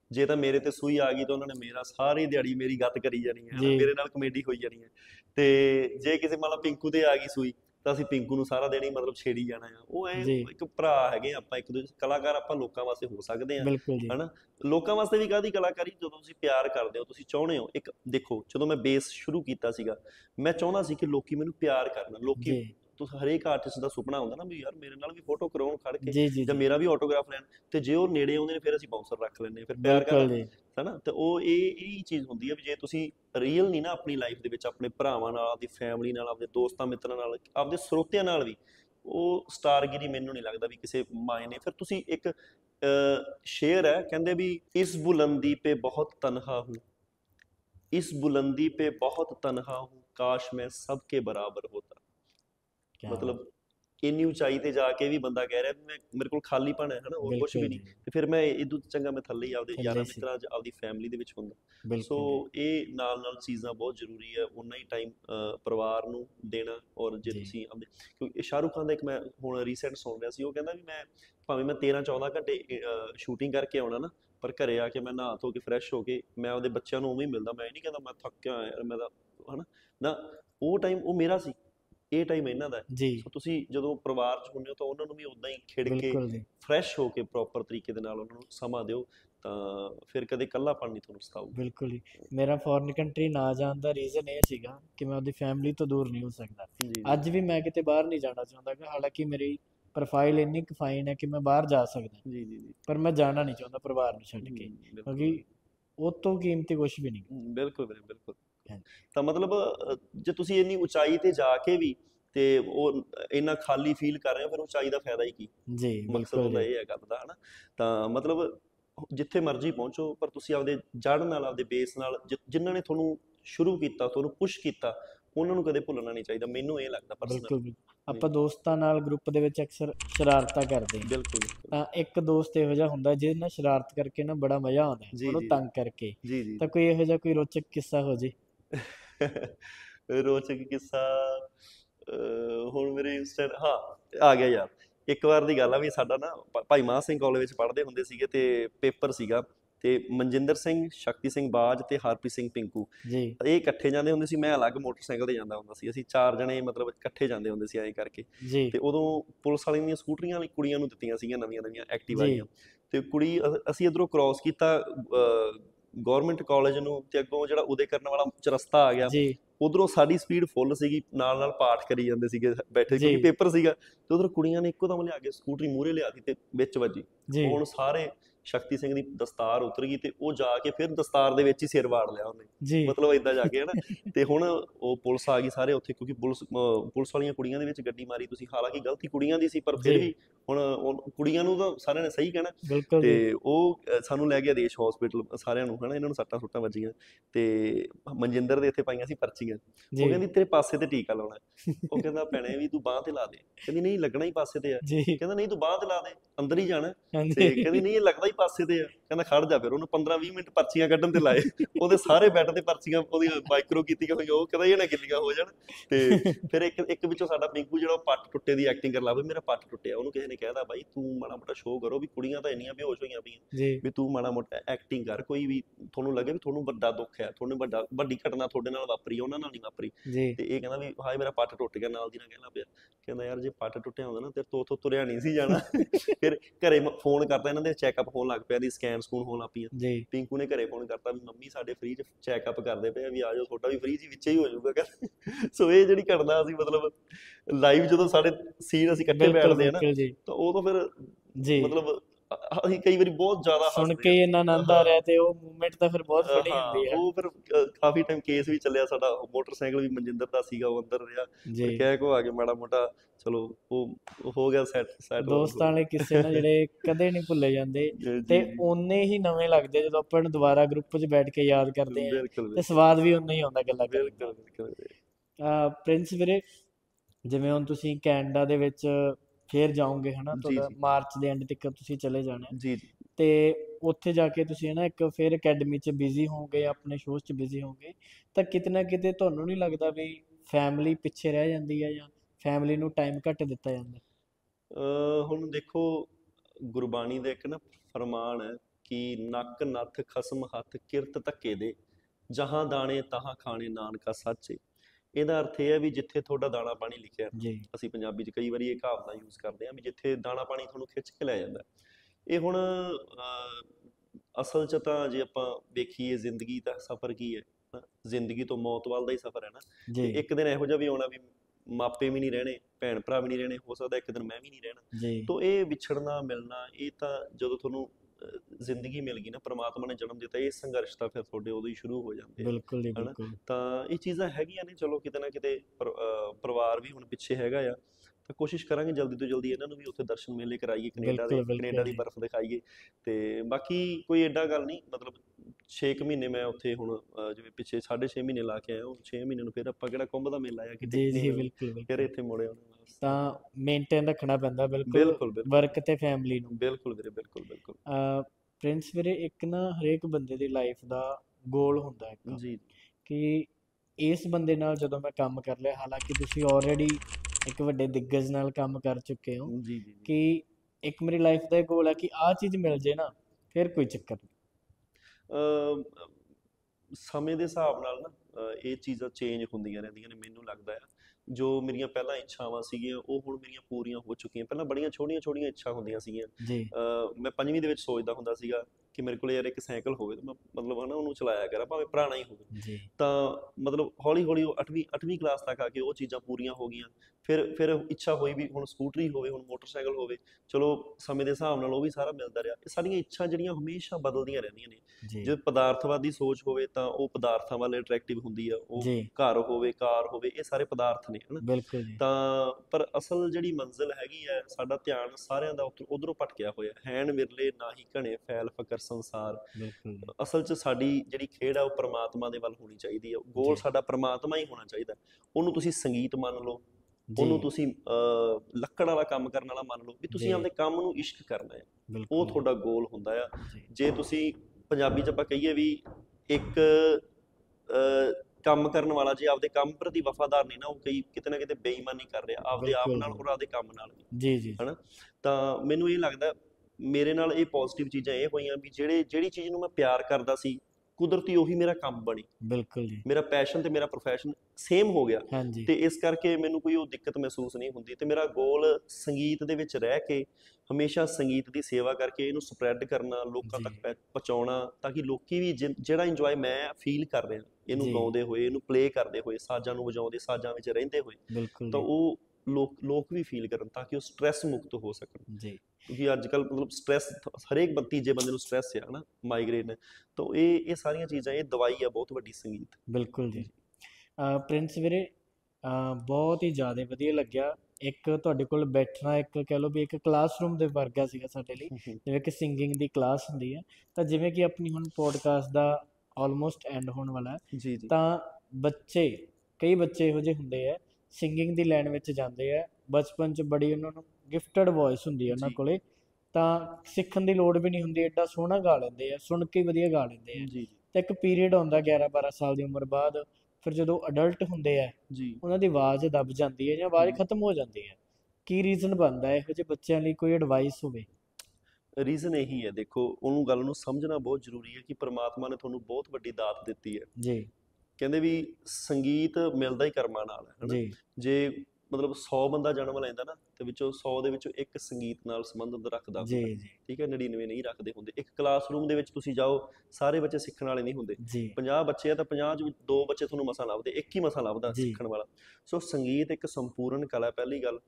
ਜੇ ਤਾਂ ਮੇਰੇ ਤੇ ਸੂਈ ਆ ਗਈ ਤਾਂ ਉਹਨਾਂ ਨੇ ਮੇਰਾ ਸਾਰੀ ਦਿਹਾੜੀ ਮੇਰੀ ਗੱਤ ਕਰੀ ਜਾਣੀ ਹੈ ਹਨਾ, ਜੀ ਮੇਰੇ ਨਾਲ ਕਮੇਡੀ ਹੋਈ ਜਾਣੀ ਹੈ। ਤੇ ਜੇ ਕਿਸੇ ਮੰਨ ਲਾ ਪਿੰਕੂ ਤੇ ਆ ਗਈ ਸੂਈ ਤਾਂ ਅਸੀਂ ਪਿੰਕੂ ਨੂੰ ਸਾਰਾ ਦਿਨ ਹੀ ਮਤਲਬ ਛੇੜੀ ਜਾਣਾ ਆ। ਉਹ ਐ ਜੀ ਇੱਕ ਭਰਾ ਹੈਗੇ ਆ ਆਪਾਂ, ਇੱਕ ਦੂਜੇ ਕਲਾਕਾਰ ਆਪਾਂ ਲੋਕਾਂ ਵਾਸਤੇ ਹੋ ਸਕਦੇ ਆ ਬਿਲਕੁਲ ਜੀ ਹਨਾ। ਲੋਕਾਂ ਵਾਸਤੇ ਵੀ ਕਾਹਦੀ ਕਲਾਕਾਰੀ, ਜਦੋਂ ਤੁਸੀਂ ਪਿਆਰ ਕਰਦੇ ਹੋ, ਤੁਸੀਂ ਚਾਹੁੰਦੇ ਹੋ। ਇੱਕ ਦੇਖੋ, ਜਦੋਂ ਮੈਂ ਬੇਸ ਸ਼ੁਰੂ ਕੀਤਾ ਸੀਗਾ, ਮੈਂ ਚਾਹੁੰਦਾ ਸੀ ਕਿ ਲੋਕੀ ਮੈਨੂੰ ਪਿਆਰ ਕਰਨ। ਲੋਕੀ ਜੀ ਤੁਸੀਂ ਹਰੇਕ ਆਰਟਿਸਟ ਦਾ ਸੁਪਨਾ ਹੁੰਦਾ ਨਾ ਵੀ ਯਾਰ ਮੇਰੇ ਨਾਲ ਵੀ ਫੋਟੋ ਕਰਾਉਣ ਖੜ ਕੇ, ਜੀ ਜੀ ਜਾਂ ਜੀ ਮੇਰਾ ਵੀ ਆਟੋਗ੍ਰਾਫ ਲੈਣ। ਤੇ ਜੇ ਉਹ ਨੇੜੇ ਆਉਂਦੇ ਨੇ ਫਿਰ ਅਸੀਂ ਬਾਉਂਸਰ ਰੱਖ ਲੈਂਦੇ ਹਾਂ, ਫਿਰ ਪਿਆਰ ਬਿਲਕੁਲ ਕਾਹਦਾ ਜੀ ਹਨਾ। ਤੇ ਉਹ ਇਹ ਇਹ ਚੀਜ਼ ਹੁੰਦੀ ਹੈ ਵੀ ਜੇ ਤੁਸੀਂ ਰੀਅਲ ਨਹੀਂ ਨਾ ਆਪਣੀ ਲਾਈਫ ਦੇ ਵਿੱਚ, ਆਪਣੇ ਭਰਾਵਾਂ ਨਾਲ, ਆਪਦੀ ਫੈਮਿਲੀ ਨਾਲ, ਆਪਦੇ ਦੋਸਤਾਂ ਮਿੱਤਰਾਂ ਨਾਲ, ਆਪਦੇ ਸਰੋਤਿਆਂ ਨਾਲ ਵੀ, ਉਹ ਸਟਾਰਗਿਰੀ ਮੈਨੂੰ ਨਹੀਂ ਲੱਗਦਾ ਵੀ ਕਿਸੇ ਮਾਇਨੇ। ਫਿਰ ਤੁਸੀਂ ਇੱਕ ਸ਼ੇਰ ਹੈ, ਕਹਿੰਦੇ ਵੀ ਇਸ ਬੁਲੰਦੀ पे बहुत तन्हा हूँ, इस बुलंदी पे बहुत तन्हा हूँ, काश मैं सबके बराबर होता। क्या बात ਮਤਲਬ ਇੰਨੀ ਉਚਾਈ ਤੇ ਜਾ ਕੇ ਵੀ ਬੰਦਾ ਕਹਿ ਰਿਹਾ ਵੀ ਮੈਂ, ਮੇਰੇ ਕੋਲ ਖਾਲੀਪਣ ਹੈ ਹਨਾ, ਹੋਰ ਕੁਝ ਵੀ ਬਿਲਕੁਲ ਨਹੀਂ। ਜੀ ਤੇ ਫਿਰ ਮੈਂ ਇਦੋਂ ਚੰਗਾ ਮੈਂ ਥੱਲੇ ਹੀ ਆਪਦੇ ਥੱਲੇ ਯਾਰਾਂ ਸੀ ਮਿੱਤਰਾਂ 'ਚ, ਆਪਦੀ ਫੈਮਿਲੀ ਦੇ ਵਿੱਚ ਹੁੰਦਾ। ਸੋ ਬਿਲਕੁਲ ਜੀ ਇਹ ਨਾਲ ਨਾਲ ਚੀਜ਼ਾਂ ਬਹੁਤ ਜ਼ਰੂਰੀ ਹੈ। ਉਨਾ ਹੀ ਟਾਈਮ ਪਰਿਵਾਰ ਨੂੰ ਦੇਣਾ। ਔਰ ਜੇ ਜੀ ਤੁਸੀਂ ਆਪਦੇ, ਕਿਉਂਕਿ ਸ਼ਾਹਰੁਖ ਖਾਨ ਦਾ ਇੱਕ ਮੈਂ ਹੁਣ ਰੀਸੈਂਟ ਸੁਣ ਰਿਹਾ ਸੀ, ਉਹ ਕਹਿੰਦਾ ਵੀ ਮੈਂ ਭਾਵੇਂ ਮੈਂ ਤੇਰਾਂ ਚੌਦਾਂ ਘੰਟੇ ਸ਼ੂਟਿੰਗ ਕਰਕੇ ਆਉਣਾ ਨਾ, ਪਰ ਘਰੇ ਆ ਕੇ ਮੈਂ ਨਹਾ ਧੋ ਕੇ ਫਰੈਸ਼ ਹੋ ਕੇ ਮੈਂ ਆਪਦੇ ਬੱਚਿਆਂ ਨੂੰ ਉਵੇਂ ਹੀ ਮਿਲਦਾ। ਮੈਂ ਇਹ ਨਹੀਂ ਕਹਿੰਦਾ ਮੈਂ ਥੱਕਿਆ ਯਾਰ ਮੈਂ ਤਾਂ ਹਨਾ ਨਾ, ਉਹ ਟਾਈਮ ਉਹ ਮੇਰਾ ਸੀ, ਇਹ ਟਾਈਮ ਇਹਨਾਂ ਦਾ ਹੈ। ਜੀ ਸੋ ਤੁਸੀਂ ਜਦੋਂ ਪਰਿਵਾਰ 'ਚ ਹੁੰਦੇ ਹੋ ਤਾਂ ਉਹਨਾਂ ਨੂੰ ਵੀ ਉਦਾਂ ਹੀ ਖਿੜ ਕੇ, ਬਿਲਕੁਲ ਜੀ ਫਰੈਸ਼ ਹੋ ਕੇ, ਪ੍ਰੋਪਰ ਤਰੀਕੇ ਦੇ ਨਾਲ ਉਹਨਾਂ ਨੂੰ ਸਮਾਂ ਦਿਓ, ਤਾਂ ਫਿਰ ਕਦੇ ਇਕੱਲਾਪਣ ਨਹੀਂ ਤੁਹਾਨੂੰ ਸਤਾਊਗਾ। ਬਿਲਕੁਲ ਜੀ ਮੇਰਾ ਫੋਰਨ ਕੰਟਰੀ ਨਾ ਜਾਣ ਦਾ ਰੀਜ਼ਨ ਇਹ ਸੀਗਾ ਕਿ ਮੈਂ ਆਪਦੀ ਫੈਮਿਲੀ ਤੋਂ ਦੂਰ ਨਹੀਂ ਹੋ ਸਕਦਾ। ਜੀ ਜੀ ਅੱਜ ਵੀ ਮੈਂ ਕਿਤੇ ਬਾਹਰ ਨਹੀਂ ਜਾਣਾ ਚਾਹੁੰਦਾ ਗਾ, ਹਾਲਾਂਕਿ ਮੇਰੀ ਪ੍ਰੋਫਾਈਲ ਇੰਨੀ ਕੁ ਫਾਈਨ ਹੈ ਕਿ ਮੈਂ ਬਾਹਰ ਜਾ ਸਕਦਾ, ਜੀ ਜੀ ਜੀ ਪਰ ਮੈਂ ਜਾਣਾ ਨਹੀਂ ਚਾਹੁੰਦਾ ਪਰਿਵਾਰ ਨੂੰ ਛੱਡ ਕੇ, ਹਮ, ਬਿਲਕੁਲ ਕਿਉਂਕਿ ਉਹ ਤੋਂ ਕੀਮਤੀ ਕੁਝ ਵੀ ਨਹੀਂ। ਹਮ, ਬਿਲਕੁਲ ਵੀਰੇ ਬਿਲਕੁਲ। ਹਾਂਜੀ ਤਾਂ ਮਤਲਬ ਅ, ਜੇ ਤੁਸੀਂ ਇੰਨੀ ਉਚਾਈ ਤੇ ਜਾ ਕੇ ਵੀ ਤੇ ਉਹ ਇੰਨਾ ਖਾਲੀ ਫੀਲ ਕਰ ਰਹੇ ਹੋ, ਫਿਰ ਉਚਾਈ ਦਾ ਫਾਇਦਾ ਹੀ ਕੀ? ਜੀ ਮਕਸਦ ਬਿਲਕੁਲ ਹੁੰਦਾ ਜੀ ਇਹ ਹੈ ਗੱਲ ਦਾ ਹਨਾ। ਤਾਂ ਮਤਲਬ ਜਿੱਥੇ ਮਰਜ਼ੀ ਪਹੁੰਚੋ, ਪਰ ਤੁਸੀਂ ਆਪਦੇ ਜੜ ਨਾਲ, ਆਪਦੇ ਬੇਸ ਨਾਲ, ਜਿ- ਜਿਨ੍ਹਾਂ ਨੇ ਤੁਹਾਨੂੰ ਸ਼ੁਰੂ ਕੀਤਾ, ਤੁਹਾਨੂੰ ਪੁਸ਼ ਕੀਤਾ, ਉਹਨਾਂ ਨੂੰ ਕਦੇ ਭੁੱਲਣਾ ਨਹੀਂ ਚਾਹੀਦਾ, ਮੈਨੂੰ ਇਹ ਲੱਗਦਾ ਪਰਸਨਲੀ। ਬਿਲਕੁਲ ਬਿਲਕੁਲ ਆਪਾਂ ਦੋਸਤਾਂ ਨਾਲ ਗਰੁੱਪ ਦੇ ਵਿੱਚ ਅਕਸਰ ਸ਼ਰਾਰਤਾਂ ਕਰਦੇ ਹਾਂ, ਬਿਲਕੁਲ ਬਿਲਕੁਲ ਤਾਂ ਇੱਕ ਦੋਸਤ ਇਹੋ ਜਿਹਾ ਹੁੰਦਾ ਜਿਹਦੇ ਨਾਲ ਸ਼ਰਾਰਤ ਕਰਕੇ ਨਾ ਬੜਾ ਮਜ਼ਾ ਆਉਂਦਾ ਹੈ, ਜੀ ਉਹਨੂੰ ਜੀ ਤੰਗ ਕਰਕੇ। ਜੀ ਜੀ ਤਾਂ ਕੋਈ ਇਹੋ ਜਿਹਾ ਕੋਈ ਰੋਚਕ ਕਿੱਸਾ ਹੋ ਜੇ? ਰੋਚਕ ਕਿੱਸਾ ਅਹ ਹੁਣ ਮੇਰੇ ਇੰਸਟੈਂਟ ਹਾਂ ਆ ਗਿਆ ਯਾਰ। ਇੱਕ ਵਾਰ ਦੀ ਗੱਲ ਆ ਵੀ ਸਾਡਾ ਨਾ ਭ- ਭਾਈ ਮਹਾਂ ਸਿੰਘ ਕਾਲਜ ਵਿੱਚ ਪੜ੍ਹਦੇ ਹੁੰਦੇ ਸੀਗੇ, ਤੇ ਪੇਪਰ ਸੀਗਾ, ਤੇ ਮਨਜਿੰਦਰ ਸਿੰਘ, ਸ਼ਕਤੀ ਸਿੰਘ ਬਾਜ ਤੇ ਹਰਪ੍ਰੀਤ ਸਿੰਘ ਪਿੰਕੂ, ਜੀ ਇਹ ਇਕੱਠੇ ਜਾਂਦੇ ਹੁੰਦੇ ਸੀ। ਮੈਂ ਅਲੱਗ ਮੋਟਰਸਾਈਕਲ ਤੇ ਜਾਂਦਾ ਹੁੰਦਾ ਸੀ। ਅਸੀਂ ਚਾਰ ਜਣੇ ਮਤਲਬ ਇਕੱਠੇ ਜਾਂਦੇ ਹੁੰਦੇ ਸੀ ਐਂ ਕਰਕੇ। ਜੀ ਤੇ ਉਦੋਂ ਪੁਲਿਸ ਵਾਲਿਆਂ ਦੀਆਂ ਸਕੂਟਰੀਆਂ ਵਾਲੀ ਕੁੜੀਆਂ ਨੂੰ ਦਿੱਤੀਆਂ ਸੀਗੀਆਂ ਨਵੀਆਂ ਨਵੀਆਂ ਐਕਟਿਵਾ ਜੀ ਦੀਆਂ। ਤੇ ਕੁੜੀ ਅ- ਅਸੀਂ ਇੱਧਰੋਂ ਕ੍ਰਾਸ ਕੀਤਾ ਗੌਰਮੈਂਟ ਕਾਲਜ ਨੂੰ, ਤੇ ਅੱਗੋਂ ਜਿਹੜਾ ਉਦੇ ਕਰਨ ਵਾਲਾ ਚਰਸਤਾ ਆ ਗਿਆ, ਜੀ ਉਧਰੋਂ ਸਾਡੀ ਸਪੀਡ ਫੁੱਲ ਸੀਗੀ, ਨਾਲ ਨਾਲ ਪਾਠ ਕਰੀ ਜਾਂਦੇ ਸੀਗੇ ਬੈਠੇ, ਕਿਉਂਕਿ ਜੀ ਪੇਪਰ ਸੀਗਾ। ਤੇ ਉਧਰ ਕੁੜੀਆਂ ਨੇ ਇੱਕੋ ਦਮ ਲਿਆ ਕੇ ਸਕੂਟਰੀ ਮੂਹਰੇ ਲਿਆਤੀ ਤੇ ਵਿੱਚ ਵੱਜੀ। ਜੀ ਹੁਣ ਸਾਰੇ ਸ਼ਕਤੀ ਸਿੰਘ ਦੀ ਦਸਤਾਰ ਉਤਰ ਗਈ, ਤੇ ਉਹ ਜਾ ਕੇ ਫਿਰ ਦਸਤਾਰ ਦੇ ਵਿੱਚ ਹੀ ਸਿਰ ਵਾੜ ਲਿਆ ਉਹਨੇ, ਜੀ ਮਤਲਬ ਏਦਾਂ ਜਾ ਕੇ ਹਨਾ। ਤੇ ਹੁਣ ਉਹ ਪੁਲਿਸ ਆ ਗਈ ਸਾਰੇ ਉੱਥੇ, ਕਿਉਂਕਿ ਪੁਲਿਸ ਅਹ ਪੁਲਿਸ ਵਾਲੀਆਂ ਕੁੜੀਆਂ ਦੇ ਵਿੱਚ ਗੱਡੀ ਮਾਰੀ ਤੁਸੀਂ। ਹਾਲਾਂਕਿ ਗਲਤੀ ਕੁੜੀਆਂ ਦੀ ਸੀ, ਪਰ ਫਿਰ ਜੀ ਵੀ ਹੁਣ ਉਹ ਕੁੜੀਆਂ ਨੂੰ ਤਾਂ ਸਾਰਿਆਂ ਨੇ ਸਹੀ ਕਹਿਣਾ। ਬਿਲਕੁਲ ਜੀ ਤੇ ਉਹ ਅ, ਸਾਨੂੰ ਲੈ ਗਿਆ ਦੇਸ਼ ਹਸਪੀਟਲ ਸਾਰਿਆਂ ਨੂੰ ਹਨਾ, ਇਹਨਾਂ ਨੂੰ ਸੱਟਾਂ ਸੁੱਟਾਂ ਵੱਜੀਆਂ। ਤੇ ਮਨਜਿੰਦਰ ਦੇ ਇੱਥੇ ਪਾਈਆਂ ਸੀ ਪਰਚੀਆਂ। ਉਹ ਜੀ ਕਹਿੰਦੀ ਤੇਰੇ ਪਾਸੇ ਤੇ ਟੀਕਾ ਲਾਉਣਾ ਹੈ। ਉਹ ਕਹਿੰਦਾ ਭੈਣੇ ਵੀ ਤੂੰ ਬਾਂਹ ਤੇ ਲਾ ਦੇ। ਕਹਿੰਦੀ ਨਹੀਂ ਲੱਗਣਾ ਹੀ ਪਾਸੇ ਤੇ ਆ। ਜੀ ਕਹਿੰਦਾ ਨਹੀਂ ਤੂੰ ਬਾਂਹ ਤੇ ਲਾ ਦੇ, ਅੰਦਰ ਹੀ ਜਾਣਾ। ਤੇ ਹਾਂਜੀ ਕਹਿੰਦੀ ਨਹੀਂ ਇਹ ਲੱਗਦਾ ਹੀ ਪਾਸੇ ਤੇ ਆ। ਕਹਿੰਦਾ ਖੜ ਜਾ। ਫਿਰ ਉਹਨੂੰ ਪੰਦਰਾਂ ਵੀਹ ਮਿੰਟ ਪਰਚੀਆਂ ਕੱਢਣ ਤੇ ਲਾਏ। ਉਹਦੇ ਸਾਰੇ ਬੈੱਡ ਤੇ ਪਰਚੀਆਂ ਉਹਦੀਆਂ ਮਾਈਕਰੋ ਕੀਤੀਆਂ ਹੋਈਆਂ। ਉਹ ਕਹਿੰਦਾ ਇਹ ਨਾ ਗਿੱਲੀਆਂ ਹੋ ਜਾਣ। ਤੇ ਫਿਰ ਇੱਕ ਇੱਕ ਵਿੱਚੋਂ ਸਾਡਾ ਪਿੰਕੂ ਜਿਹੜਾ ਉਹ ਪੱਟ ਟੁੱਟੇ ਦੀ ਐਕਟਿੰਗ ਕਰ ਲਾ ਵੀ ਮੇਰਾ ਪੱਟ ਟੁੱਟਿਆ। ਉਹਨੂੰ ਕਿਸੇ ਨੇ ਕਹਿਦਾ ਬਾਈ ਤੂੰ ਮਾੜਾ ਮੋਟਾ ਸ਼ੋਅ ਕਰੋ ਵੀ ਕੁੜੀਆਂ ਤਾਂ ਇੰਨੀਆਂ ਬੇਹੋਸ਼ ਹੋਈਆਂ ਪਈਆਂ ਜੀ ਵੀ ਤੂੰ ਮਾੜਾ ਮੋਟਾ ਐਕਟਿੰਗ ਕਰ। ਕੋਈ ਵੀ ਤੁਹਾਨੂੰ ਲੱਗੇ ਵੀ ਤੁਹਾਨੂੰ ਵੱਡਾ ਦੁੱਖ ਹੈ, ਤੁਹਾਨੂੰ ਵੱਡਾ ਵੱਡੀ ਘਟਨਾ ਤੁਹਾਡੇ ਨਾਲ ਵਾਪਰੀ, ਉਹਨਾਂ ਨਾਲ ਨਹੀਂ ਵਾਪਰੀ। ਜੀ ਤੇ ਇਹ ਕਹਿੰਦਾ ਵੀ ਹਾਏ ਮੇਰਾ ਪੱਟ ਟੁੱਟ ਗਿਆ। ਨਾਲ ਦੀ ਨਾਲ ਕਹਿਣਾ ਪਿਆ, ਕਹਿੰਦਾ ਯਾਰ ਜੇ ਪੱਟ ਟੁੱਟਿਆ ਹੁੰਦਾ ਨਾ ਤੇਰੇ ਤੋਂ ਉੱਥੋਂ ਤੁਰਿਆ ਨਹੀਂ ਸੀ ਜਾਣਾ। ਫਿਰ ਘਰੇ ਫੋਨ ਕਰਤਾ, ਇਹਨਾਂ ਦੇ ਚੈੱਕਅਪ ਹੋਣ ਲੱਗ ਪਿਆ, ਦੀ ਸਕੈਨ ਸਕੂਨ ਹੋਣ ਲੱਗ ਪਈਆਂ। ਜੀ ਪਿੰਕੂ ਨੇ ਘਰੇ ਫੋਨ ਕਰਤਾ ਵੀ ਮੰਮੀ ਸਾਡੇ ਫ੍ਰੀ ਚ ਚੈੱਕਅਪ ਕਰਦੇ ਪਏ ਆ, ਵੀ ਆ ਜਾਓ ਤੁਹਾਡਾ ਵੀ ਫ੍ਰੀ ਚ ਵਿੱਚੇ ਹੀ ਹੋ ਜਾਊਗਾ। ਸੋ ਇਹ ਜਿਹੜੀ ਘਟਨਾ ਸੀ ਮਤਲਬ ਲਾਈਵ ਜਦੋਂ ਸਾਡੇ ਸੀਨ ਅਸੀਂ ਇਕੱਠੇ ਬਿਲਕੁਲ ਬੈਠਦੇ ਆ ਨਾ, ਬਿਲਕੁਲ ਜੀ ਤਾਂ ਉਦੋਂ ਫਿਰ ਜੀ ਮਤਲਬ ਅ- ਅਸੀਂ ਕਈ ਵਾਰੀ ਬਹੁਤ ਜ਼ਿਆਦਾ ਸੁਣ ਹੱਸਦੇ ਕੇ ਹੀ ਆ। ਇੰਨਾ ਆਨੰਦ ਆ ਰਿਹਾ, ਤੇ ਉਹ ਮੂਵਮੈਂਟ ਤਾਂ ਫਿਰ ਬਹੁਤ ਅ, ਫਨੀ ਹਾਂ ਹੁੰਦੀ ਹੈ। ਉਹ ਫਿਰ ਅ, ਕਾਫੀ ਟਾਈਮ ਕੇਸ ਵੀ ਚੱਲਿਆ ਸਾਡਾ। ਮੋਟਰਸਾਈਕਲ ਵੀ ਮਨਜਿੰਦਰ ਦਾ ਸੀਗਾ, ਉਹ ਅੰਦਰ ਰਿਹਾ। ਪਰ ਜੀ ਕਹਿ ਕੋ ਆ ਕੇ ਮਾੜਾ ਮੋਟਾ ਚਲੋ ਉਹ ਉਹ ਹੋ ਗਿਆ ਸੈਟ ਸੈਟ ਦੋਸਤਾਂ ਵਾਲੇ ਕਿੱਸੇ ਨਾ ਜਿਹੜੇ ਕਦੇ ਨਹੀਂ ਭੁੱਲੇ ਜਾਂਦੇ, ਜੀ ਤੇ ਜੀ ਓਨੇ ਹੀ ਨਵੇਂ ਲੱਗਦੇ ਜਦੋਂ ਆਪਾਂ ਨੂੰ ਦੁਬਾਰਾ ਗਰੁੱਪ 'ਚ ਬੈਠ ਕੇ ਯਾਦ ਕਰਦੇ ਆ, ਬਿਲਕੁਲ ਤੇ ਸਵਾਦ ਵੀ ਓਨਾ ਹੀ ਆਉਂਦਾ ਗੱਲਾਂ ਕਰਨ ਬਿਲਕੁਲ ਦਾ। ਬਿਲਕੁਲ ਅਹ ਪ੍ਰਿੰਸ ਵੀਰੇ, ਜਿਵੇਂ ਹੁਣ ਤੁਸੀਂ ਕੈਨੇਡਾ ਦੇ ਵਿੱਚ ਫੇਰ ਜਾਓਗੇ ਹਨਾ, ਜੀ ਤੁਹਾਡਾ ਜੀ ਮਾਰਚ ਦੇ ਐਂਡ ਤੱਕ ਤੁਸੀਂ ਚਲੇ ਜਾਣਾ ਹੈ, ਜੀ ਜੀ ਤੇ ਉੱਥੇ ਜਾ ਕੇ ਤੁਸੀਂ ਹਨਾ ਇੱਕ ਫੇਰ ਅਕੈਡਮੀ 'ਚ ਬਿਜ਼ੀ ਹੋਵੋਗੇ, ਆਪਣੇ ਸ਼ੋਅ 'ਚ ਬਿਜ਼ੀ ਹੋਵੋਗੇ, ਤਾਂ ਕਿਤੇ ਨਾ ਕਿਤੇ ਤੁਹਾਨੂੰ ਨਹੀਂ ਲੱਗਦਾ ਵੀ ਫੈਮਿਲੀ ਪਿੱਛੇ ਰਹਿ ਜਾਂਦੀ ਹੈ, ਜਾਂ ਫੈਮਿਲੀ ਨੂੰ ਟਾਈਮ ਘੱਟ ਦਿੱਤਾ ਜਾਂਦਾ? ਅਹ ਹੁਣ ਦੇਖੋ, ਗੁਰਬਾਣੀ ਦਾ ਇੱਕ ਨਾ ਫਰਮਾਨ ਹੈ ਕਿ ਨੱਕ ਨੱਥ ਖਸਮ ਹੱਥ ਕਿਰਤ ਧੱਕੇ ਦੇ, ਜਹਾਂ ਦਾਣੇ ਤਹਾਂ ਖਾਣੇ ਨਾਨਕਾ ਸੱਚੇ। ਇਹਦਾ ਅਰਥ ਇਹ ਹੈ ਵੀ ਜਿੱਥੇ ਤੁਹਾਡਾ ਦਾਣਾ ਪਾਣੀ ਲਿਖਿਆ, ਜੀ ਅਸੀਂ ਪੰਜਾਬੀ 'ਚ ਕਈ ਵਾਰੀ ਇਹ ਕਹਾਵਤਾਂ ਯੂਜ਼ ਕਰਦੇ ਹਾਂ ਵੀ ਜਿੱਥੇ ਦਾਣਾ ਪਾਣੀ ਤੁਹਾਨੂੰ ਖਿੱਚ ਕੇ ਲੈ ਜਾਂਦਾ। ਇਹ ਹੁਣ ਅਹ, ਅਸਲ 'ਚ ਤਾਂ ਜੇ ਆਪਾਂ ਵੇਖੀਏ ਜ਼ਿੰਦਗੀ ਦਾ ਸਫ਼ਰ ਕੀ ਹੈ, ਹਨਾ, ਜ਼ਿੰਦਗੀ ਤੋਂ ਮੌਤ ਵੱਲ ਦਾ ਹੀ ਸਫ਼ਰ ਹੈ ਨਾ। ਤੇ ਜੀ ਇੱਕ ਦਿਨ ਇਹੋ ਜਿਹਾ ਵੀ ਆਉਣਾ ਵੀ ਮਾਪੇ ਵੀ ਨਹੀਂ ਰਹਿਣੇ, ਭੈਣ ਭਰਾ ਵੀ ਨਹੀਂ ਰਹਿਣੇ, ਹੋ ਸਕਦਾ ਇੱਕ ਦਿਨ ਮੈਂ ਵੀ ਨਹੀਂ ਰਹਿਣਾ। ਜੀ ਤੋ ਇਹ ਵਿਛੜਨਾ ਮਿਲਣਾ, ਇਹ ਤਾਂ ਜਦੋਂ ਤੁਹਾਨੂੰ ਅਹ, ਜ਼ਿੰਦਗੀ ਮਿਲ ਗਈ ਨਾ, ਪ੍ਰਮਾਤਮਾ ਨੇ ਜਨਮ ਦਿੱਤਾ, ਇਹ ਸੰਘਰਸ਼ ਤਾਂ ਫਿਰ ਤੁਹਾਡੇ ਉਦੋਂ ਹੀ ਸ਼ੁਰੂ ਹੋ ਜਾਂਦੇ ਆ, ਬਿਲਕੁਲ ਜੀ ਹਨਾ। ਬਿਲਕੁਲ ਤਾਂ ਇਹ ਚੀਜ਼ਾਂ ਹੈਗੀਆਂ ਨੇ, ਚਲੋ ਕਿਤੇ ਨਾ ਕਿਤੇ ਪਰ- ਅਹ, ਪਰਿਵਾਰ ਵੀ ਹੁਣ ਪਿੱਛੇ ਹੈਗਾ ਆ, ਤਾਂ ਕੋਸ਼ਿਸ਼ ਕਰਾਂਗੇ ਜਲਦੀ ਤੋਂ ਜਲਦੀ ਇਹਨਾਂ ਨੂੰ ਵੀ ਉੱਥੇ ਦਰਸ਼ਨ ਮੇਲੇ ਕਰਾਈਏ, ਕੈਨੇਡਾ ਦੇ ਬਿਲਕੁਲ ਬਿਲਕੁਲ ਕੈਨੇਡਾ ਦੀ ਜੀ ਬਰਫ਼ ਦਿਖਾਈਏ। ਤੇ ਬਾਕੀ ਕੋਈ ਐਡਾ ਗੱਲ ਨਹੀਂ, ਮਤਲਬ ਛੇ ਕੁ ਮਹੀਨੇ ਮੈਂ ਉੱਥੇ ਹੁਣ ਅਹ, ਜਿਵੇਂ ਪਿੱਛੇ ਸਾਢੇ ਛੇ ਮਹੀਨੇ ਲਾ ਕੇ ਆਇਆ, ਉਹ ਛੇ ਮਹੀਨੇ ਨੂੰ ਫਿਰ ਆਪਾਂ ਕਿਹੜਾ ਕੁੰਭ ਦਾ ਮੇਲਾ ਆ ਕਿਤੇ ਜੀ ਨਹੀਂ ਜੀ ਮਿਲਣਾ, ਬਿਲਕੁਲ ਫਿਰ ਬਿਲਕੁਲ ਇੱਥੇ ਮੁੜੇ ਆਉਣਾ ਬਸ। ਤਾਂ ਮੇਨਟੇਨ ਰੱਖਣਾ ਪੈਂਦਾ ਬਿਲਕੁਲ ਬਿਲਕੁਲ ਬਿਲਕੁਲ ਵਰਕ ਤੇ ਫੈਮਿਲੀ ਨੂੰ। ਬਿਲਕੁਲ ਵੀਰੇ, ਬਿਲਕੁਲ ਬਿਲਕੁਲ ਅਹ ਪ੍ਰਿੰਸ ਵੀਰੇ, ਇੱਕ ਨਾ ਹਰੇਕ ਬੰਦੇ ਦੀ ਲਾਈਫ ਦਾ ਗੋਲ ਹੁੰਦਾ ਇੱਕ, ਜੀ ਕਿ ਇਸ ਬੰਦੇ ਨਾਲ ਜਦੋਂ ਮੈਂ ਕੰਮ ਕਰ ਲਿਆ, ਹਾਲਾਂਕਿ ਤੁਸੀਂ ਆਲਰੇਡੀ ਇੱਕ ਵੱਡੇ ਦਿੱਗਜ ਨਾਲ ਕੰਮ ਕਰ ਚੁੱਕੇ ਹੋ, ਜੀ ਜੀ ਜੀ। ਕਿ ਇੱਕ ਮੇਰੀ ਲਾਈਫ ਦਾ ਇਹ ਗੋਲ ਹੈ ਕਿ ਆਹ ਚੀਜ਼ ਮਿਲ ਜੇ ਨਾ, ਫਿਰ ਕੋਈ ਚੱਕਰ ਨਹੀਂ। ਅਹ, ਸਮੇਂ ਦੇ ਹਿਸਾਬ ਨਾਲ ਨਾ ਅਹ, ਇਹ ਚੀਜ਼ਾਂ ਚੇਂਜ ਹੁੰਦੀਆਂ ਰਹਿੰਦੀਆਂ ਨੇ, ਮੈਨੂੰ ਲੱਗਦਾ ਆ। ਜੋ ਮੇਰੀਆਂ ਪਹਿਲਾਂ ਇੱਛਾਵਾਂ ਸੀਗੀਆਂ ਉਹ ਹੁਣ ਮੇਰੀਆਂ ਪੂਰੀਆਂ ਹੋ ਚੁੱਕੀਆਂ। ਪਹਿਲਾਂ ਬੜੀਆਂ ਛੋਟੀਆਂ ਛੋਟੀਆਂ ਇੱਛਾ ਹੁੰਦੀਆਂ ਸੀਗੀਆਂ। ਜੀ ਅਹ, ਮੈਂ ਪੰਜਵੀਂ ਦੇ ਵਿੱਚ ਸੋਚਦਾ ਹੁੰਦਾ ਸੀਗਾ ਕਿ ਮੇਰੇ ਕੋਲ ਯਾਰ ਇੱਕ ਸਾਈਕਲ ਹੋਵੇ, ਤੇ ਮੈਂ ਮਤਲਬ ਹਨਾ ਉਹਨੂੰ ਚਲਾਇਆ ਕਰਾਂ, ਭਾਵੇਂ ਪੁਰਾਣਾ ਹੀ ਹੋਵੇ। ਜੀ ਤਾਂ ਮਤਲਬ ਹੌਲੀ ਹੌਲੀ ਉਹ ਅੱਠਵੀਂ ਅੱਠਵੀਂ ਕਲਾਸ ਤੱਕ ਆ ਕੇ ਉਹ ਚੀਜ਼ਾਂ ਪੂਰੀਆਂ ਹੋ ਗਈਆਂ। ਫਿਰ ਫਿਰ ਇੱਛਾ ਹੋਈ ਵੀ ਹੁਣ ਸਕੂਟਰੀ ਹੋਵੇ, ਹੁਣ ਮੋਟਰਸਾਈਕਲ ਹੋਵੇ। ਚਲੋ ਸਮੇਂ ਦੇ ਹਿਸਾਬ ਨਾਲ ਉਹ ਵੀ ਸਾਰਾ ਮਿਲਦਾ ਰਿਹਾ। ਇਹ ਸਾਡੀਆਂ ਇੱਛਾ ਜਿਹੜੀਆਂ ਹਮੇਸ਼ਾ ਬਦਲਦੀਆਂ ਰਹਿੰਦੀਆਂ ਨੇ। ਜੀ ਜੇ ਪਦਾਰਥਵਾਦੀ ਸੋਚ ਹੋਵੇ ਤਾਂ ਉਹ ਪਦਾਰਥਾਂ ਵੱਲ ਅਟਰੈਕਟਿਵ ਹੁੰਦੀ ਆ, ਉਹ ਜੀ ਘਰ ਹੋਵੇ, ਕਾਰ ਹੋਵੇ, ਇਹ ਸਾਰੇ ਪਦਾਰਥ ਨੇ, ਹਨਾ। ਬਿਲਕੁਲ ਜੀ ਤਾਂ ਪਰ ਅਸਲ ਜਿਹੜੀ ਮੰਜ਼ਿਲ ਹੈਗੀ ਹੈ, ਸਾਡਾ ਧਿਆਨ ਸਾਰਿਆਂ ਦਾ ਉੱਧਰ- ਉੱਧਰੋਂ ਭਟਕਿਆ ਹੋਇਆ। ਹੈਣ ਵਿਰਲੇ ਨਾ ਹੀ ਘਣੇ ਫੈਲ ਫਕਰ ਸੰਸਾਰ। ਬਿਲਕੁਲ ਜੀ ਅਸਲ 'ਚ ਸਾਡੀ ਜਿਹੜੀ ਖੇਡ ਆ ਉਹ ਪ੍ਰਮਾਤਮਾ ਦੇ ਵੱਲ ਹੋਣੀ ਚਾਹੀਦੀ ਹੈ। ਗੋਲ ਜੀ ਸਾਡਾ ਪ੍ਰਮਾਤਮਾ ਹੀ ਹੋਣਾ ਚਾਹੀਦਾ। ਉਹਨੂੰ ਤੁਸੀਂ ਸੰਗੀਤ ਮੰਨ ਲਓ, ਉਹਨੂੰ ਜੀ ਤੁਸੀਂ ਅਹ, ਲੱਕੜ ਵਾਲਾ ਕੰਮ ਕਰਨ ਵਾਲਾ ਮੰਨ ਲਓ, ਵੀ ਤੁਸੀਂ ਜੀ ਆਪਦੇ ਕੰਮ ਨੂੰ ਇਸ਼ਕ ਕਰਨਾ ਹੈ, ਉਹ ਬਿਲਕੁਲ ਤੁਹਾਡਾ ਗੋਲ ਹੁੰਦਾ ਆ। ਜੀ ਜੇ ਤੁਸੀਂ ਪੰਜਾਬੀ 'ਚ ਆਪਾਂ ਕਹੀਏ ਵੀ ਇੱਕ ਅਹ, ਕੰਮ ਕਰਨ ਵਾਲਾ ਜੇ ਆਪਦੇ ਕੰਮ ਪ੍ਰਤੀ ਵਫਾਦਾਰ ਨਹੀਂ ਨਾ, ਉਹ ਕਈ ਕਿਤੇ ਨਾ ਕਿਤੇ ਬੇਈਮਾਨੀ ਕਰ ਰਿਹਾ ਆਪਦੇ ਆਪ ਬਿਲਕੁਲ ਨਾਲ ਜੀ ਔਰ ਆਪਦੇ ਕੰਮ ਨਾਲ ਵੀ, ਜੀ ਜੀ ਹਨਾ। ਤਾਂ ਮੈਨੂੰ ਇਹ ਲੱਗਦਾ ਮੇਰੇ ਨਾਲ ਇਹ ਪੋਜ਼ਿਟਿਵ ਚੀਜ਼ਾਂ ਇਹ ਹੋਈਆਂ ਵੀ ਜਿਹੜੇ ਜਿਹੜੀ ਚੀਜ਼ ਨੂੰ ਮੈਂ ਪਿਆਰ ਕਰਦਾ ਸੀ, ਕੁਦਰਤੀ ਉਹੀ ਮੇਰਾ ਕੰਮ ਬਣੀ। ਬਿਲਕੁਲ ਜੀ ਮੇਰਾ ਪੈਸ਼ਨ ਤੇ ਮੇਰਾ ਪ੍ਰੋਫੈਸ਼ਨ ਸੇਮ ਹੋ ਗਿਆ, ਹਾਂਜੀ ਤੇ ਇਸ ਕਰਕੇ ਮੈਨੂੰ ਕੋਈ ਉਹ ਦਿੱਕਤ ਮਹਿਸੂਸ ਨਹੀਂ ਹੁੰਦੀ। ਤੇ ਮੇਰਾ ਗੋਲ ਸੰਗੀਤ ਦੇ ਵਿੱਚ ਰਹਿ ਕੇ ਹਮੇਸ਼ਾ ਸੰਗੀਤ ਦੀ ਸੇਵਾ ਕਰਕੇ ਇਹਨੂੰ ਸਪਰੈਡ ਕਰਨਾ, ਲੋਕਾਂ ਜੀ ਤੱਕ ਪਹੁੰ- ਪਹੁੰਚਾਉਣਾ, ਤਾਂ ਕਿ ਲੋਕੀ ਵੀ ਜਿ- ਜਿਹੜਾ ਇੰਜੋਏ ਮੈਂ ਫੀਲ ਕਰ ਰਿਹਾ ਇਹਨੂੰ ਜੀ ਗਾਉਂਦੇ ਹੋਏ, ਇਹਨੂੰ ਪਲੇ ਕਰਦੇ ਹੋਏ, ਸਾਜ਼ਾਂ ਨੂੰ ਵਜਾਉਂਦੇ, ਸਾਜ਼ਾਂ ਵਿੱਚ ਰਹਿੰਦੇ ਹੋਏ, ਬਿਲਕੁਲ ਤਾਂ ਜੀ ਉਹ ਲੋਕ ਲੋਕ ਵੀ ਫੀਲ ਕਰਨ, ਤਾਂ ਕਿ ਉਹ ਸਟ੍ਰੈਸ ਮੁਕਤ ਹੋ ਸਕਣ। ਜੀ ਕਿਉਂਕਿ ਅੱਜ ਕੱਲ੍ਹ ਮਤਲਬ ਸਟ੍ਰੈਸ ਹਰੇਕ ਬ- ਤੀਜੇ ਬੰਦੇ ਨੂੰ ਸਟ੍ਰੈਸ ਆ, ਹਨਾ, ਮਾਈਗ੍ਰੇਨ ਹੈ। ਤਾਂ ਇਹ ਇਹ ਸਾਰੀਆਂ ਚੀਜ਼ਾਂ, ਇਹ ਦਵਾਈ ਆ ਬਹੁਤ ਵੱਡੀ ਸੰਗੀਤ। ਬਿਲਕੁਲ ਜੀ ਅਹ ਪ੍ਰਿੰਸ ਵੀਰੇ, ਅਹ ਬਹੁਤ ਹੀ ਜ਼ਿਆਦਾ ਵਧੀਆ ਲੱਗਿਆ। ਇੱਕ ਤੁਹਾਡੇ ਕੋਲ ਬੈਠਣਾ, ਇੱਕ ਕਹਿ ਲਓ ਵੀ ਇੱਕ ਕਲਾਸਰੂਮ ਦੇ ਵਰਗਾ ਸੀਗਾ ਸਾਡੇ ਲਈ, ਜਿਵੇਂ ਕਿ ਸਿੰਗਿੰਗ ਦੀ ਕਲਾਸ ਹੁੰਦੀ ਹੈ। ਤਾਂ ਜਿਵੇਂ ਕਿ ਆਪਣੀ ਹੁਣ ਪੋਡਕਾਸਟ ਦਾ ਆਲਮੋਸਟ ਐਂਡ ਹੋਣ ਵਾਲਾ ਹੈ, ਜੀ ਜੀ ਤਾਂ ਬੱਚੇ, ਕਈ ਬੱਚੇ ਇਹੋ ਜਿਹੇ ਹੁੰਦੇ ਆ ਸਿੰਗਿੰਗ ਦੀ ਲਾਈਨ ਵਿੱਚ ਜਾਂਦੇ ਆ, ਬਚਪਨ 'ਚ ਬੜੀ ਉਹਨਾਂ ਨੂੰ ਗਿਫਟਡ ਵੌਇਸ ਹੁੰਦੀ ਹੈ ਉਹਨਾਂ ਜੀ। ਕੋਲੇ, ਤਾਂ ਸਿੱਖਣ ਦੀ ਲੋੜ ਵੀ ਨਹੀਂ ਹੁੰਦੀ, ਐਡਾ ਸੋਹਣਾ ਗਾ ਲੈਂਦੇ ਆ, ਸੁਣ ਕੇ ਹੀ ਵਧੀਆ ਗਾ ਲੈਂਦੇ ਆ। ਜੀ ਜੀ ਤੇ ਇੱਕ ਪੀਰੀਅਡ ਆਉਂਦਾ ਗਿਆਰਾਂ ਬਾਰਾਂ ਸਾਲ ਦੀ ਉਮਰ ਬਾਅਦ, ਫਿਰ ਜਦੋਂ ਅਡਲਟ ਹੁੰਦੇ ਆ, ਜੀ ਉਹਨਾਂ ਦੀ ਆਵਾਜ਼ ਦਬ ਜਾਂਦੀ ਹੈ ਜਾਂ ਆਵਾਜ਼ ਹਮ। ਖਤਮ ਹੋ ਜਾਂਦੀ ਹੈ। ਕੀ ਰੀਜ਼ਨ ਬਣਦਾ ਹੈ ਇਹੋ ਜਿਹੇ ਬੱਚਿਆਂ ਲਈ? ਕੋਈ ਐਡਵਾਈਸ ਹੋਵੇ? ਰੀਜ਼ਨ ਇਹੀ ਹੈ, ਦੇਖੋ ਉਹਨੂੰ ਗੱਲ ਨੂੰ ਸਮਝਣਾ ਬਹੁਤ ਜ਼ਰੂਰੀ ਹੈ ਕਿ ਪ੍ਰਮਾਤਮਾ ਨੇ ਤੁਹਾਨੂੰ ਬਹੁਤ ਵੱਡੀ ਦਾਤ ਦਿੱਤੀ ਹੈ। ਜੀ ਕਹਿੰਦੇ ਵੀ ਸੰਗੀਤ ਮਿਲਦਾ ਹੀ ਕਰਮਾਂ ਨਾਲ ਹੈ, ਹਨਾ। ਜੀ ਜੇ ਮਤਲਬ ਸੌ ਬੰਦਾ ਜਨਮ ਲੈਂਦਾ ਨਾ, ਤੇ ਵਿੱਚੋਂ ਸੌ ਦੇ ਵਿੱਚੋਂ ਇੱਕ ਸੰਗੀਤ ਨਾਲ ਸੰਬੰਧ ਰੱਖਦਾ ਜੀ ਹੁੰਦਾ, ਜੀ ਠੀਕ ਹੈ, ਨੜਿਨਵੇਂ ਨਹੀਂ ਰੱਖਦੇ ਹੁੰਦੇ। ਇੱਕ ਕਲਾਸਰੂਮ ਦੇ ਵਿੱਚ ਤੁਸੀਂ ਜਾਓ, ਸਾਰੇ ਬੱਚੇ ਸਿੱਖਣ ਵਾਲੇ ਨਹੀਂ ਹੁੰਦੇ। ਜੀ ਪੰਜਾਹ ਬੱਚੇ ਆ ਤਾਂ ਪੰਜਾਹ ਚ ਦੋ ਬੱਚੇ ਤੁਹਾਨੂੰ ਮਸਾਂ ਲੱਭਦੇ, ਇੱਕ ਹੀ ਮਸਾਂ ਲੱਭਦਾ ਜੀ ਸਿੱਖਣ ਵਾਲਾ। ਸੋ ਸੰਗੀਤ ਇੱਕ ਸੰਪੂਰਨ ਕਲਾ, ਪਹਿਲੀ ਗੱਲ।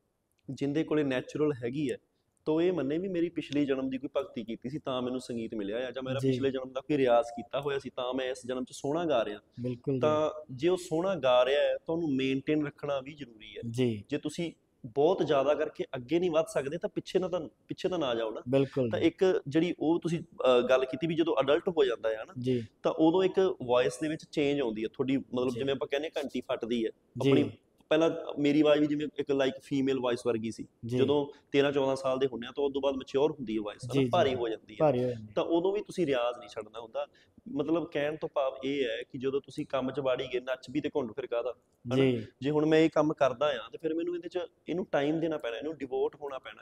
ਜਿੰਦੇ ਕੋਲੇ ਨੈਚੁਰਲ ਹੈਗੀ ਹੈ, ਤਾਂ ਇਹ ਮੰਨੇ ਵੀ ਮੇਰੀ ਪਿਛਲੇ ਜਨਮ ਦੀ ਕੋਈ ਭਗਤੀ ਕੀਤੀ ਸੀ ਤਾਂ ਮੈਨੂੰ ਸੰਗੀਤ ਮਿਲਿਆ ਆ, ਜਾਂ ਮੇਰਾ ਜੀ ਪਿਛਲੇ ਜਨਮ ਦਾ ਕੋਈ ਰਿਆਜ਼ ਕੀਤਾ ਹੋਇਆ ਸੀ ਤਾਂ ਮੈਂ ਇਸ ਜਨਮ 'ਚ ਸੋਹਣਾ ਗਾ ਰਿਹਾ। ਬਿਲਕੁਲ ਜੀ ਤਾਂ ਜੇ ਉਹ ਸੋਹਣਾ ਗਾ ਰਿਹਾ ਹੈ ਤਾਂ ਉਹਨੂੰ ਮੇਨਟੇਨ ਰੱਖਣਾ ਵੀ ਜ਼ਰੂਰੀ ਹੈ। ਜੀ ਜੇ ਤੁਸੀਂ ਬਹੁਤ ਜ਼ਿਆਦਾ ਕਰਕੇ ਅੱਗੇ ਨਹੀਂ ਵੱਧ ਸਕਦੇ ਤਾਂ ਪਿੱਛੇ ਨਾ ਤਾਂ ਪਿੱਛੇ ਤਾਂ ਨਾ ਜਾਓ ਨਾ। ਬਿਲਕੁਲ ਤਾਂ ਜੀ ਇੱਕ ਜਿਹੜੀ ਉਹ ਤੁਸੀਂ ਅਹ, ਗੱਲ ਕੀਤੀ ਵੀ ਜਦੋਂ ਅਡਲਟ ਹੋ ਜਾਂਦਾ ਹੈ ਨਾ, ਜੀ ਤਾਂ ਉਦੋਂ ਇੱਕ ਵੌਇਸ ਦੇ ਵਿੱਚ ਚੇਂਜ ਆਉਂਦੀ ਹੈ ਤੁਹਾਡੀ, ਮਤਲਬ ਜੀ ਜਿਵੇਂ ਆਪਾਂ ਕਹਿੰਦੇ ਘੰਟੀ ਫੱਟਦੀ ਹੈ ਜੀ ਆਪਣੀ। ਪਹਿਲਾਂ ਮੇਰੀ ਆਵਾਜ਼ ਵੀ ਜਿਵੇਂ ਇੱਕ ਲਾਈਕ ਫੀਮੇਲ ਵੌਇਸ ਵਰਗੀ ਸੀ, ਜੀ ਜਦੋਂ ਤੇਰਾਂ ਚੌਦਾਂ ਸਾਲ ਦੇ ਹੁੰਦੇ ਆ ਤਾਂ ਉਸ ਤੋਂ ਬਾਅਦ ਮੈਚਿਓਰ ਹੁੰਦੀ ਹੈ ਵੌਇਸ, ਜੀ ਹਨਾ, ਜੀ ਭਾਰੀ ਹੋ ਜਾਂਦੀ ਹੈ। ਭਾਰੀ ਹੋ ਜਾਂਦੀ ਤਾਂ ਉਦੋਂ ਵੀ ਤੁਸੀਂ ਰਿਆਜ਼ ਨਹੀਂ ਛੱਡਣਾ ਹੁੰਦਾ। ਮਤਲਬ ਕਹਿਣ ਤੋਂ ਭਾਵ ਇਹ ਹੈ ਕਿ ਜਦੋਂ ਤੁਸੀਂ ਕੰਮ 'ਚ ਵਾੜੀ ਗਏ, ਨੱਚ ਵੀ ਤੇ ਘੁੰਡ ਫਿਰ ਕਾਹਦਾ, ਹਨਾ। ਜੀ ਜੇ ਹੁਣ ਮੈਂ ਇਹ ਕੰਮ ਕਰਦਾ ਆ ਤੇ ਫਿਰ ਮੈਨੂੰ ਇਹਦੇ 'ਚ ਇਹਨੂੰ ਟਾਈਮ ਦੇਣਾ ਪੈਣਾ, ਇਹਨੂੰ ਡਿਵੋਟ ਹੋਣਾ ਪੈਣਾ ਆ।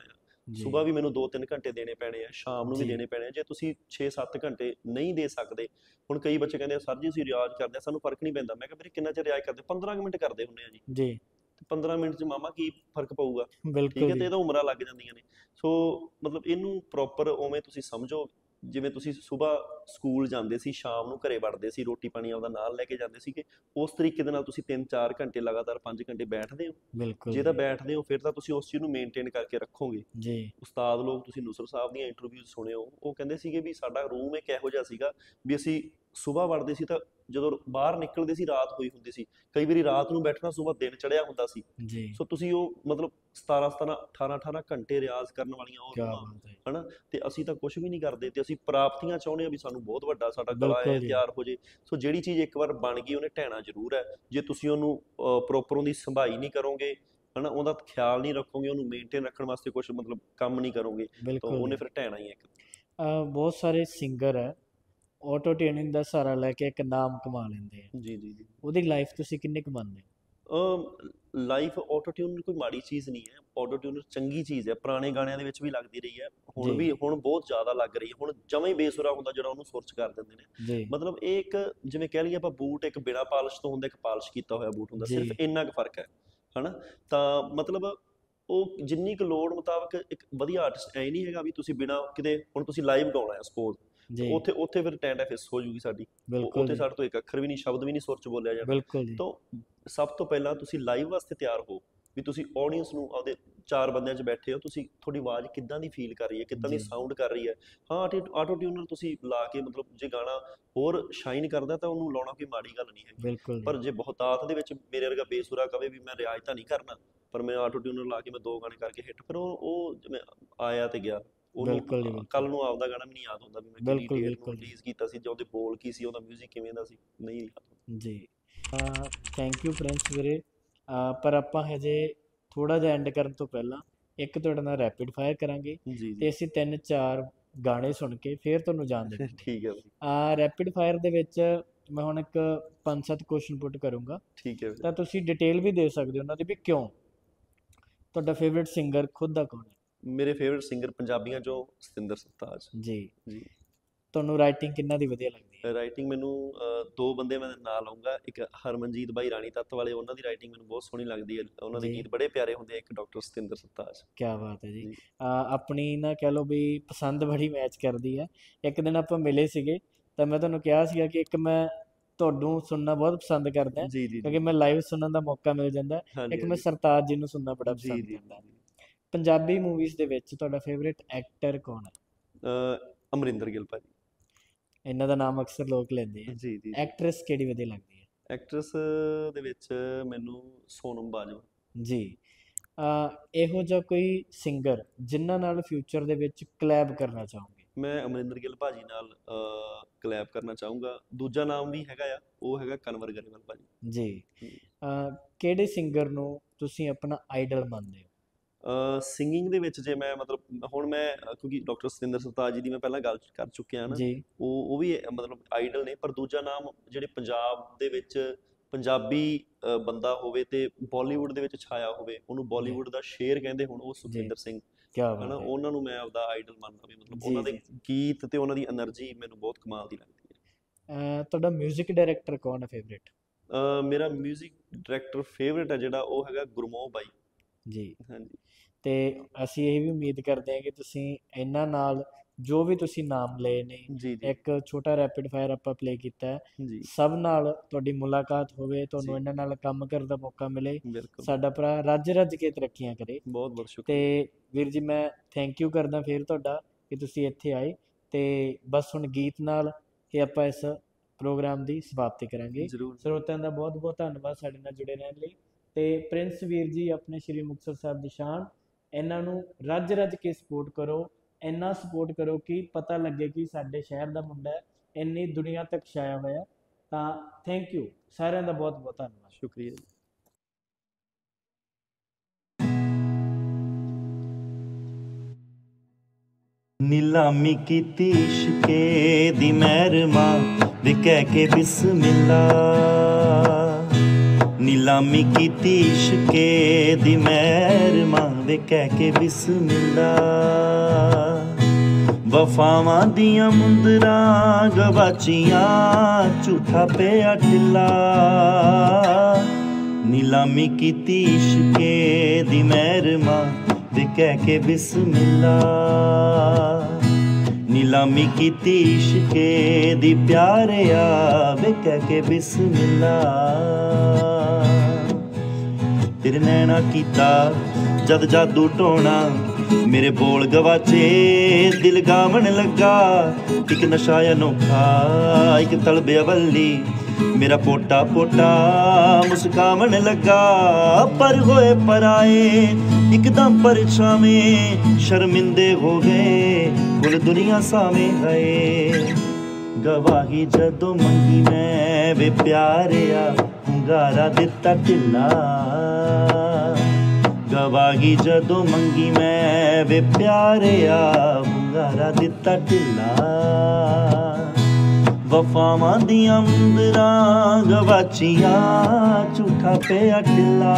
ਜੀ ਸਵੇਰ ਵੀ ਮੈਨੂੰ ਦੋ ਤਿੰਨ ਘੰਟੇ ਦੇਣੇ ਪੈਣੇ ਆ, ਸ਼ਾਮ ਨੂੰ ਵੀ ਜੀ ਦੇਣੇ ਪੈਣੇ ਆ। ਜੇ ਤੁਸੀਂ ਛੇ ਸੱਤ ਘੰਟੇ ਨਹੀਂ ਦੇ ਸਕਦੇ, ਹੁਣ ਕਈ ਬੱਚੇ ਕਹਿੰਦੇ ਆ ਸਰ ਜੀ ਅਸੀਂ ਰਿਆਜ਼ ਕਰਦੇ ਆ ਸਾਨੂੰ ਫਰਕ ਨਹੀਂ ਪੈਂਦਾ। ਮੈਂ ਕਿਹਾ ਵੀਰੇ ਕਿੰਨਾ ਚਿਰ ਰਿਆਜ਼ ਕਰਦੇ? ਪੰਦਰਾਂ ਕੁ ਮਿੰਟ ਕਰਦੇ ਹੁੰਦੇ ਆ ਜੀ। ਜੀ ਤੇ ਪੰਦਰਾਂ ਮਿੰਟ 'ਚ ਮਾਮਾ ਕੀ ਫਰਕ ਪਊਗਾ? ਠੀਕ ਬਿਲਕੁਲ ਹੈ, ਤੇ ਜੀ ਇਹ ਤਾਂ ਉਮਰਾਂ ਲੱਗ ਜਾਂਦੀਆਂ ਨੇ। ਸੋ ਮਤਲਬ ਇਹਨੂੰ ਪ੍ਰੋਪਰ ਉਵੇਂ ਤੁਸੀਂ ਸਮਝੋ, ਜਿਵੇਂ ਤੁਸੀਂ ਸਵੇਰ ਸਕੂਲ ਜਾਂਦੇ ਸੀ, ਸ਼ਾਮ ਨੂੰ ਘਰੇ ਵੜਦੇ ਸੀ, ਰੋਟੀ ਪਾਣੀ ਆਪਦਾ ਨਾਲ ਲੈ ਕੇ ਜਾਂਦੇ ਸੀਗੇ, ਉਸ ਤਰੀਕੇ ਦੇ ਨਾਲ ਤੁਸੀਂ ਤਿੰਨ ਚਾਰ ਘੰਟੇ ਲਗਾਤਾਰ ਪੰਜ ਘੰਟੇ ਬੈਠਦੇ ਹੋ। ਬਿਲਕੁਲ ਜੇ ਤਾਂ ਜੀ ਬੈਠਦੇ ਹੋ ਫਿਰ ਤਾਂ ਤੁਸੀਂ ਉਸ ਚੀਜ਼ ਨੂੰ ਮੇਨਟੇਨ ਕਰਕੇ ਰੱਖੋਗੇ। ਜੀ ਉਸਤਾਦ ਲੋਕ, ਤੁਸੀਂ ਨੁਸਰ ਸਾਹਿਬ ਦੀਆਂ ਇੰਟਰਵਿਊਜ਼ ਸੁਣਿਓ, ਉਹ ਕਹਿੰਦੇ ਸੀਗੇ ਵੀ ਸਾਡਾ ਰੂਮ ਇੱਕ ਇਹੋ ਜਿਹਾ ਸੀਗਾ ਵੀ ਅਸੀਂ ਸਵੇਰ ਵੜਦੇ ਸੀ ਤਾਂ ਜਦੋਂ ਬਾਹਰ ਨਿਕਲਦੇ ਸੀ ਰਾਤ ਹੋਈ ਹੁੰਦੀ ਸੀ। ਕਈ ਵਾਰੀ ਰਾਤ ਨੂੰ ਬੈਠਣਾ, ਸਵੇਰ ਦਿਨ ਚੜ੍ਹਿਆ ਹੁੰਦਾ ਸੀ। ਜੀ ਸੋ ਤੁਸੀਂ ਉਹ ਮਤਲਬ ਸਤਾਰਾਂ ਸਤਾਰਾਂ ਅਠਾਰਾਂ ਅਠਾਰਾਂ ਘੰਟੇ ਰਿਆਜ਼ ਕਰਨ ਵਾਲੀਆਂ ਉਹ ਕਿਆ ਰੂਹਾਂ, ਬਾਤ ਹੈ। ਹਨਾ। ਤੇ ਅਸੀਂ ਤਾਂ ਕੁਝ ਵੀ ਨਹੀਂ ਕਰਦੇ, ਤੇ ਅਸੀਂ ਪ੍ਰਾਪਤੀਆਂ ਚਾਹੁੰਦੇ ਹਾਂ ਵੀ ਸਾਨੂੰ ਬਹੁਤ ਵੱਡਾ ਸਾਡਾ ਗਲਾ ਬਿਲਕੁਲ ਐ ਜੀ ਤਿਆਰ ਹੋ ਜੇ। ਸੋ ਜਿਹੜੀ ਚੀਜ਼ ਇੱਕ ਵਾਰ ਬਣ ਗਈ ਉਹਨੇ ਢਹਿਣਾ ਜ਼ਰੂਰ ਹੈ। ਜੇ ਤੁਸੀਂ ਉਹਨੂੰ ਪ੍ਰੋਪਰ ਉਹਦੀ ਸੰਭਾਈ ਨਹੀਂ ਕਰੋਗੇ, ਹਨਾ, ਉਹਦਾ ਖਿਆਲ ਨਹੀਂ ਰੱਖੋਗੇ, ਉਹਨੂੰ ਮੇਨਟੇਨ ਰੱਖਣ ਵਾਸਤੇ ਕੁਝ ਮਤਲਬ ਕੰਮ ਨਹੀਂ ਕਰੋਗੇ, ਤਾਂ ਬਿਲਕੁਲ ਉਹਨੇ ਜੀ। ਫਿਰ ਢਹਿਣਾ ਹੀ ਹੈ ਇੱਕ। ਅਹ ਬਹੁਤ ਸਾਰੇ ਸਿੰਗਰ ਹੈ ਆਟੋ ਟਿਊਨਿੰਗ ਦਾ ਸਹਾਰਾ ਲੈ ਕੇ ਇੱਕ ਨਾਮ ਕਮਾ ਲੈਂਦੇ ਆ, ਜੀ ਜੀ ਜੀ। ਉਹਦੀ ਲਾਈਫ ਤੁਸੀਂ ਕਿੰਨੇ ਕੁ ਮੰਨਦੇ ਹੋ? ਲਾਈਫ ਆਟੋ ਟਿਊਨ ਕੋਈ ਮਾੜੀ ਚੀਜ਼ ਨਹੀਂ ਹੈ, ਆਟੋ ਟਿਊਨ ਚੰਗੀ ਚੀਜ਼ ਹੈ। ਪੁਰਾਣੇ ਗਾਣਿਆਂ ਦੇ ਵਿੱਚ ਵੀ ਲੱਗਦੀ ਰਹੀ ਹੈ, ਹੁਣ ਜੀ ਵੀ, ਹੁਣ ਬਹੁਤ ਜ਼ਿਆਦਾ ਲੱਗ ਰਹੀ ਹੈ। ਹੁਣ ਜਮਾਂ ਹੀ ਬੇਸੁਰਾ ਹੁੰਦਾ ਜਿਹੜਾ ਉਹਨੂੰ ਸੁਰ 'ਚ ਕਰ ਦਿੰਦੇ ਨੇ। ਜੀ ਮਤਲਬ ਇਹ ਇੱਕ ਜਿਵੇਂ ਕਹਿ ਲਈਏ ਆਪਾਂ, ਬੂਟ ਇੱਕ ਬਿਨਾਂ ਪਾਲਿਸ਼ ਤੋਂ ਹੁੰਦਾ, ਇੱਕ ਪਾਲਿਸ਼ ਕੀਤਾ ਹੋਇਆ ਬੂਟ ਹੁੰਦਾ, ਸਿਰਫ ਜੀ ਇੰਨਾ ਕੁ ਫਰਕ ਹੈ, ਹਨਾ। ਤਾਂ ਮਤਲਬ ਉਹ ਜਿੰਨੀ ਕੁ ਲੋੜ ਮੁਤਾਬਕ ਇੱਕ ਵਧੀਆ ਆਰਟਿਸਟ, ਐ ਨਹੀਂ ਹੈਗਾ ਵੀ ਤੁਸੀਂ ਬਿਨਾਂ ਕਿਤੇ, ਹੁਣ ਤੁਸੀਂ ਲਾਈਵ ਗਾਉਣਾ ਹੈ ਸਪੋਜ਼, ਜੀ ਉੱਥੇ ਉੱਥੇ ਫਿਰ ਟੈਂਡਾ ਫਿਸ ਹੋ ਜੂਗੀ ਸਾਡੀ। ਉਹ- ਬਿਲਕੁਲ ਉੱਥੇ ਜੀ ਸਾਡੇ ਤੋਂ ਇੱਕ ਅੱਖਰ ਵੀ ਨਹੀਂ, ਸ਼ਬਦ ਵੀ ਨਹੀਂ ਸੁਰ 'ਚ ਬੋਲਿਆ ਜਾਣਾ। ਬਿਲਕੁਲ ਜੀ ਤਾਂ ਸਭ ਤੋਂ ਪਹਿਲਾਂ ਤੁਸੀਂ ਲਾਈਵ ਵਾਸਤੇ ਤਿਆਰ ਹੋ, ਵੀ ਤੁਸੀਂ ਆਡੀਅנס ਨੂੰ ਆਪਦੇ ਚਾਰ ਬੰਦਿਆਂ 'ਚ ਬੈਠੇ ਹੋ, ਤੁਸੀਂ ਤੁਹਾਡੀ ਆਵਾਜ਼ ਕਿੱਦਾਂ ਦੀ ਫੀਲ ਕਰ ਰਹੀ ਹੈ, ਕਿੱਦਾਂ ਦੀ ਜੀ ਸਾਊਂਡ ਕਰ ਰਹੀ ਹੈ। ਹਾਂ, ਆਟੋ ਟਿਊਨਰ ਤੁਸੀਂ ਲਾ ਕੇ ਮਤਲਬ ਜੇ ਗਾਣਾ ਹੋਰ ਸ਼ਾਈਨ ਕਰਦਾ ਤਾਂ ਉਹਨੂੰ ਲਾਉਣਾ ਕੋਈ ਮਾੜੀ ਗੱਲ ਨਹੀਂ ਹੈਗੀ। ਬਿਲਕੁਲ ਪਰ ਜੀ ਜੇ ਬਹੁਤਾਤ ਦੇ ਵਿੱਚ ਮੇਰੇ ਵਰਗਾ ਬੇਸੁਰਾ ਕਵੇ ਵੀ ਮੈਂ ਰਿਆਜ਼ ਤਾਂ ਨਹੀਂ ਕਰਨਾ, ਪਰ ਮੈਂ ਆਟੋ ਟਿਊਨਰ ਲਾ ਕੇ ਮੈਂ ਦੋ ਗਾਣੇ ਕਰਕੇ ਹਿੱਟ, ਫਿਰ ਉਹ ਉਹ ਜਿਵੇਂ ਆਇਆ ਤੇ ਗਿਆ। ਬਿਲਕੁਲ ਜੀ ਉਹਨੂੰ ਬਿਲਕੁਲ ਕੱਲ ਨੂੰ ਆਪਦਾ ਗਾਣਾ ਵੀ ਨਹੀਂ ਯਾਦ ਹੁੰਦਾ ਵੀ ਮੈਂ ਕਿਹੜੀ ਬਿਲਕੁਲ ਡੇਟ ਨੂੰ ਬਿਲਕੁਲ ਜੀ ਰਿਲੀਜ਼ ਕੀਤਾ ਸੀ, ਜਾਂ ਉਹਦੇ ਬੋਲ ਕੀ ਸੀ, ਉਹਦਾ 뮤직 ਕਿਵੇਂ ਦਾ ਸੀ, ਨਹੀਂ ਯਾਦ। ਜੀ ਥੈਂਕ ਯੂ ਪ੍ਰਿੰਸ ਵੀਰੇ। ਅਹ ਪਰ ਆਪਾਂ ਹਜੇ ਥੋੜਾ ਜਿਹਾ ਐਂਡ ਕਰਨ ਤੋਂ ਪਹਿਲਾਂ ਇੱਕ ਤੁਹਾਡੇ ਨਾਲ ਰੈਪਿਡ ਫਾਇਰ ਕਰਾਂਗੇ, ਜੀ ਤੇ ਜੀ। ਅਸੀਂ ਤਿੰਨ ਚਾਰ ਗਾਣੇ ਸੁਣ ਕੇ ਫਿਰ ਤੁਹਾਨੂੰ ਜਾਣ ਦੇਵਾਂਗੇ। ਠੀਕ ਹੈ ਵੀਰੇ, ਆ ਰੈਪਿਡ ਫਾਇਰ ਦੇ ਵਿੱਚ ਮੈਂ ਹੁਣ ਇੱਕ ਪੰਜ ਸੱਤ ਕੁਐਸਚਨ ਪੁੱਟ ਕਰੂੰਗਾ, ਠੀਕ ਹੈ ਵੀਰੇ। ਤਾਂ ਤੁਸੀਂ ਡਿਟੇਲ ਵੀ ਦੇ ਸਕਦੇ ਹੋ ਉਹਨਾਂ ਦੀ ਵੀ ਕਿਉਂ। ਤੁਹਾਡਾ ਫੇਵਰਿਟ ਸਿੰਗਰ ਖੁਦ ਦਾ ਕੌਣ ਹੈ? ਮੇਰੇ ਫੇਵਰਿਟ ਸਿੰਗਰ ਪੰਜਾਬੀਆਂ 'ਚੋਂ ਸਤਿੰਦਰ ਸਰਤਾਜ ਜੀ ਜੀ। ਤੁਹਾਨੂੰ ਰਾਈਟਿੰਗ ਕਿੰਨਾ ਦੀ ਵਧੀਆ ਲੱਗਦੀ ਹੈ? ਰਾਈਟਿੰਗ ਮੈਨੂੰ ਅਹ, ਦੋ ਬੰਦੇ ਮੈਂ ਨਾਂ ਲਊਂਗਾ, ਇੱਕ ਹਰਮਨਜੀਤ ਬਾਈ ਰਾਣੀ ਤੱਤ ਵਾਲੇ, ਉਹਨਾਂ ਦੀ ਰਾਈਟਿੰਗ ਮੈਨੂੰ ਬਹੁਤ ਸੋਹਣੀ ਲੱਗਦੀ ਹੈ, ਉਹਨਾਂ ਦੇ ਜੀ ਗੀਤ ਬੜੇ ਪਿਆਰੇ ਹੁੰਦੇ ਆ। ਇੱਕ ਡਾਕਟਰ ਸਤਿੰਦਰ ਸਰਤਾਜ ਕੀ ਬਾਤ ਹੈ ਜੀ। ਜੀ। ਆ ਆਪਣੀ ਨਾ ਕਹਿ ਲਓ ਵੀ ਪਸੰਦ ਬੜੀ ਮੈਚ ਕਰਦੀ ਹੈ। ਇੱਕ ਦਿਨ ਆਪਾਂ ਮਿਲੇ ਸੀਗੇ ਤਾਂ ਮੈਂ ਤੁਹਾਨੂੰ ਕਿਹਾ ਸੀਗਾ ਕਿ ਇੱਕ ਮੈਂ ਤੁਹਾਨੂੰ ਸੁਣਨਾ ਬਹੁਤ ਪਸੰਦ ਕਰਦਾ ਜੀ ਜੀ ਕਿਉਂਕਿ ਜੀ। ਮੈਂ ਲਾਈਵ ਸੁਣਨ ਦਾ ਮੌਕਾ ਮਿਲ ਜਾਂਦਾ। ਹਾਂਜੀ ਇੱਕ ਮੈਂ ਹਾਂਜੀ। ਸਰਤਾਜ ਜੀ ਨੂੰ ਸੁਣਨਾ ਬੜਾ ਜੀ ਪਸੰਦ ਜੀ ਕਰਦਾ। ਜੀ। ਪੰਜਾਬੀ ਮੂਵੀਜ਼ ਦੇ ਵਿੱਚ ਤੁਹਾਡਾ ਫੇਵਰਿਟ ਐਕਟਰ ਕੌਣ ਹੈ? ਅਹ, ਅਮਰਿੰਦਰ ਗਿੱਲ ਭਾਜੀ। ਇਹਨਾਂ ਦਾ ਨਾਮ ਅਕਸਰ ਲੋਕ ਲੈਂਦੇ ਆ। ਜੀ ਜੀ ਜੀ। ਐਕਟਰੈਸ ਕਿਹੜੀ ਵਧੀਆ ਲੱਗਦੀ ਹੈ? ਐਕਟਰਸ ਦੇ ਵਿੱਚ ਮੈਨੂੰ ਸੋਨਮ ਬਾਜਵਾ। ਜੀ ਆ ਇਹੋ ਜਿਹਾ ਕੋਈ ਸਿੰਗਰ ਜਿਨ੍ਹਾਂ ਨਾਲ ਫਿਊਚਰ ਦੇ ਵਿੱਚ ਕਲੈਬ ਕਰਨਾ ਚਾਹੋਗੇ? ਮੈਂ ਅਮਰਿੰਦਰ ਗਿੱਲ ਭਾਜੀ ਨਾਲ ਕਲੈਬ ਕਰਨਾ ਚਾਹੂੰਗਾ। ਦੂਜਾ ਨਾਮ ਵੀ ਹੈਗਾ ਆ, ਉਹ ਹੈਗਾ ਕਨਵਰ ਗਰੇਵਾਲ ਭਾਜੀ। ਜੀ ਜੀ। ਆ ਕਿਹੜੇ ਸਿੰਗਰ ਨੂੰ ਤੁਸੀਂ ਆਪਣਾ ਆਈਡਲ ਮੰਨਦੇ ਹੋ? ਸਿੰਗਿੰਗ ਦੇ ਵਿੱਚ ਜੇ ਮੈਂ ਮਤਲਬ ਹੁਣ ਮੈਂ ਅਹ, ਕਿਉਂਕਿ ਡਾਕਟਰ ਸਤਿੰਦਰ ਸਰਤਾਜ ਜੀ ਦੀ ਮੈਂ ਪਹਿਲਾਂ ਗੱਲ ਕਰ ਚੁੱਕਿਆ ਨਾ, ਜੀ ਉਹ ਉਹ ਵੀ ਮਤਲਬ ਆਈਡਲ ਨੇ। ਪਰ ਦੂਜਾ ਨਾਮ ਜਿਹੜੇ ਪੰਜਾਬ ਦੇ ਵਿੱਚ ਪੰਜਾਬੀ ਅਹ, ਬੰਦਾ ਹੋਵੇ ਤੇ ਬਾਲੀਵੁੱਡ ਦੇ ਵਿੱਚ ਛਾਇਆ ਹੋਵੇ, ਉਹਨੂੰ ਬਾਲੀਵੁੱਡ ਦਾ ਸ਼ੇਰ ਕਹਿੰਦੇ ਹੁਣ, ਉਹ ਸੁਖਵਿੰਦਰ ਸਿੰਘ, ਕੀ ਹਨਾ, ਬਾਤ ਹੈ। ਉਹਨਾਂ ਨੂੰ ਮੈਂ ਆਪਦਾ ਆਈਡਲ ਮੰਨਦਾ ਵੀ। ਮਤਲਬ ਜੀ ਉਹਨਾਂ ਦੇ ਜੀ ਗੀਤ ਤੇ ਉਹਨਾਂ ਦੀ એનર્ਜੀ ਮੈਨੂੰ ਬਹੁਤ ਕਮਾਲ ਦੀ ਲੱਗਦੀ ਹੈ। ਅਹ ਤੁਹਾਡਾ 뮤직 ਡਾਇਰੈਕਟਰ ਕੌਣ ਹੈ ਫੇਵਰਿਟ? ਅਹ, ਮੇਰਾ 뮤직 ਡਾਇਰੈਕਟਰ ਫੇਵਰਿਟ ਹੈ ਜਿਹੜਾ, ਉਹ ਹੈਗਾ ਗੁਰਮੋਹ ਬਾਈ। ਜੀ ਹਾਂਜੀ ਤੇ ਅਸੀਂ ਇਹ ਵੀ ਉਮੀਦ ਕਰਦੇ ਹਾਂ ਕਿ ਤੁਸੀਂ ਇਹਨਾਂ ਨਾਲ ਜੋ ਵੀ ਤੁਸੀਂ ਨਾਮ ਲਏ ਨੇ, ਜੀ ਜੀ ਇੱਕ ਛੋਟਾ ਰੈਪਿਡ ਫਾਇਰ ਆਪਾਂ ਪਲੇ ਕੀਤਾ ਹੈ, ਜੀ। ਸਭ ਨਾਲ ਤੁਹਾਡੀ ਮੁਲਾਕਾਤ ਹੋਵੇ, ਤੁਹਾਨੂੰ ਜੀ ਇਹਨਾਂ ਨਾਲ ਕੰਮ ਕਰਨ ਦਾ ਮੌਕਾ ਮਿਲੇ। ਬਿਲਕੁਲ, ਸਾਡਾ ਭਰਾ ਰੱਜ ਰੱਜ ਕੇ ਤਰੱਕੀਆਂ ਕਰੇ। ਬਹੁਤ ਬਹੁਤ ਸ਼ੁਕਰੀਆ। ਤੇ ਵੀਰ ਜੀ ਮੈਂ ਥੈਂਕ ਯੂ ਕਰਦਾ ਫਿਰ ਤੁਹਾਡਾ ਕਿ ਤੁਸੀਂ ਇੱਥੇ ਆਏ। ਤੇ ਬਸ ਹੁਣ ਗੀਤ ਨਾਲ ਕਿ ਆਪਾਂ ਇਸ ਪ੍ਰੋਗਰਾਮ ਦੀ ਸਮਾਪਤੀ ਕਰਾਂਗੇ। ਜ਼ਰੂਰ। ਸਰੋਤਿਆਂ ਦਾ ਬਹੁਤ ਬਹੁਤ ਧੰਨਵਾਦ ਸਾਡੇ ਨਾਲ ਜੁੜੇ ਰਹਿਣ ਲਈ। ਤੇ ਪ੍ਰਿੰਸ ਵੀਰ ਜੀ ਆਪਣੇ ਸ਼੍ਰੀ ਮੁਕਤਸਰ ਸਾਹਿਬ ਦੀ ਸ਼ਾਨ, ਇਹਨਾਂ ਨੂੰ ਰੱਜ ਰੱਜ ਕੇ ਸਪੋਰਟ ਕਰੋ, ਇੰਨਾ ਸਪੋਰਟ ਕਰੋ ਕਿ ਪਤਾ ਲੱਗੇ ਕਿ ਸਾਡੇ ਸ਼ਹਿਰ ਦਾ ਮੁੰਡਾ ਹੈ, ਇੰਨੀ ਦੁਨੀਆ ਤੱਕ ਛਾਇਆ ਹੋਇਆ। ਤਾਂ ਥੈਂਕ ਯੂ ਸਾਰਿਆਂ ਦਾ ਬਹੁਤ ਬਹੁਤ ਧੰਨਵਾਦ। ਸ਼ੁਕਰੀਆ ਜੀ। ਨੀਲਾਮੀ ਕੀਤੀ ਇਸ਼ਕੇ ਦੀ ਮਹਿਰਮਾ ਵੇ ਕਹਿ ਕੇ ਬਿਸਮਿਲ੍ਲਾ। ਨੀਲਾਮੀ ਕੀਤੀ ਇਸ਼ਕੇ ਦੀ ਮਹਿਰਮਾ ਵੇ ਕਹਿ ਕੇ ਬਿਸਮਿਲ੍ਲਾ। ਵਫਾਵਾਂ ਦੀਆਂ ਮੁੰਦਰਾਂ ਗਵਾਚੀਆਂ, ਝੂਠਾ ਪਿਆ ਢਿੱਲਾ। ਨੀਲਾਮੀ ਕੀਤੀ ਇਸ਼ਕੇ ਦੀ ਮਹਿਰਮਾ, ਵੇ ਕਹਿ ਕੇ ਬਿਸਮਿਲ੍ਲਾ। ਨੀਲਾਮੀ ਕੀਤੀ ਇਸ਼ਕੇ ਦੀ ਪਿਆਰਿਆ, ਵੇ ਕਹਿ ਕੇ ਬਿਸਮਿਲ੍ਲਾ। ਤੇਰੇ ਨੈਣਾ ਕੀਤਾ ਜਦ ਜਾਦੂ ਟੋਣਾ, ਮੇਰੇ ਬੋਲ ਗਵਾਚੇ ਦਿਲ ਗਾਵਣ ਲੱਗਾ। ਇੱਕ ਨਸ਼ਾ ਅਨੋਖਾ ਇੱਕ ਤਲਬ ਅਵੱਲੀ, ਮੇਰਾ ਪੋਟਾ ਪੋਟਾ ਮੁਸਕਾਵਣ ਲੱਗਾ। ਪਰ ਹੋਏ ਪਰਾਏ ਇੱਕਦਮ ਪਰਛਾਵੇਂ, ਸ਼ਰਮਿੰਦੇ ਹੋ ਗਏ ਕੁਲ ਦੁਨੀਆ ਸਾਵੇਂ ਗਏ। ਗਵਾਹੀ ਜਦੋਂ ਮੰਗੀ ਮੈਂ ਵੇ ਪਿਆਰਿਆ, ਹੁੰਗਾਰਾ ਦਿੱਤਾ ਢਿੱਲਾ। ਗਵਾਹੀ ਜਦੋਂ ਮੰਗੀ ਮੈਂ ਵੇ ਪਿਆਰਿਆ, ਹੁੰਗਾਰਾ ਦਿੱਤਾ ਢਿੱਲਾ। ਵਫਾਵਾਂ ਦੀਆਂ ਮੁੰਦਰਾਂ ਗਵਾਚੀਆਂ, ਝੂਠਾ ਪਿਆ ਢਿੱਲਾ।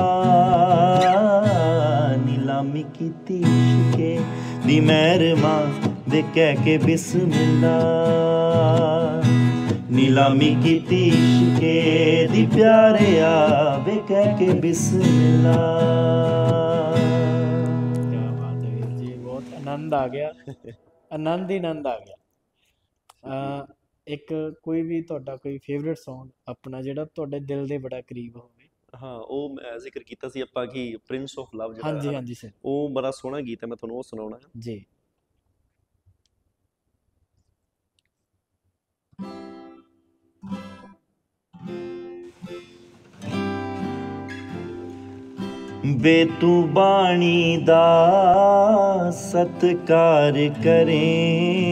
ਨੀਲਾਮੀ ਕੀਤੀ ਇਸ਼ਕੇ ਦੀ ਮਹਿਰਮਾ, ਵੇ ਕਹਿ ਕੇ ਬਿਸਮਿਲ੍ਲਾ। ਨੀਲਾਮੀ ਕੀਤੀ ਇਸ਼ਕੇ ਦੀ ਪਿਆਰਿਆ, ਵੇ ਕਹਿ ਕੇ ਬਿਸਮਿਲ੍ਲਾ। ਕਿਆ ਬਾਤ ਹੈ ਵੀਰ ਜੀ, ਬਹੁਤ ਆਨੰਦ ਆ ਗਿਆ, ਆਨੰਦ ਹੀ ਆਨੰਦ ਆ ਗਿਆ। ਅਹ ਇੱਕ ਕੋਈ ਵੀ ਤੁਹਾਡਾ ਕੋਈ ਫੇਵਰੇਟ Song ਆਪਣਾ ਜਿਹੜਾ ਤੁਹਾਡੇ ਦਿਲ ਦੇ ਬੜਾ ਕਰੀਬ ਹੋਵੇ? ਹਾਂ, ਉਹ ਮੈਂ ਜ਼ਿਕਰ ਕੀਤਾ ਸੀ ਆਪਾਂ ਕਿ ਪ੍ਰਿੰਸ ਆਫ ਲਵ ਜਿਹੜਾ ਹਾਂਜੀ ਹੈ ਨਾ, ਹਾਂਜੀ ਸਰ ਉਹ ਬੜਾ ਸੋਹਣਾ ਗੀਤ ਹੈ, ਮੈਂ ਤੁਹਾਨੂੰ ਉਹ ਸੁਣਾਉਣਾ ਹੈ। ਜੀ। ਵੇ ਤੂੰ ਬਾਣੀ ਦਾ ਸਤਿਕਾਰ ਕਰੇ,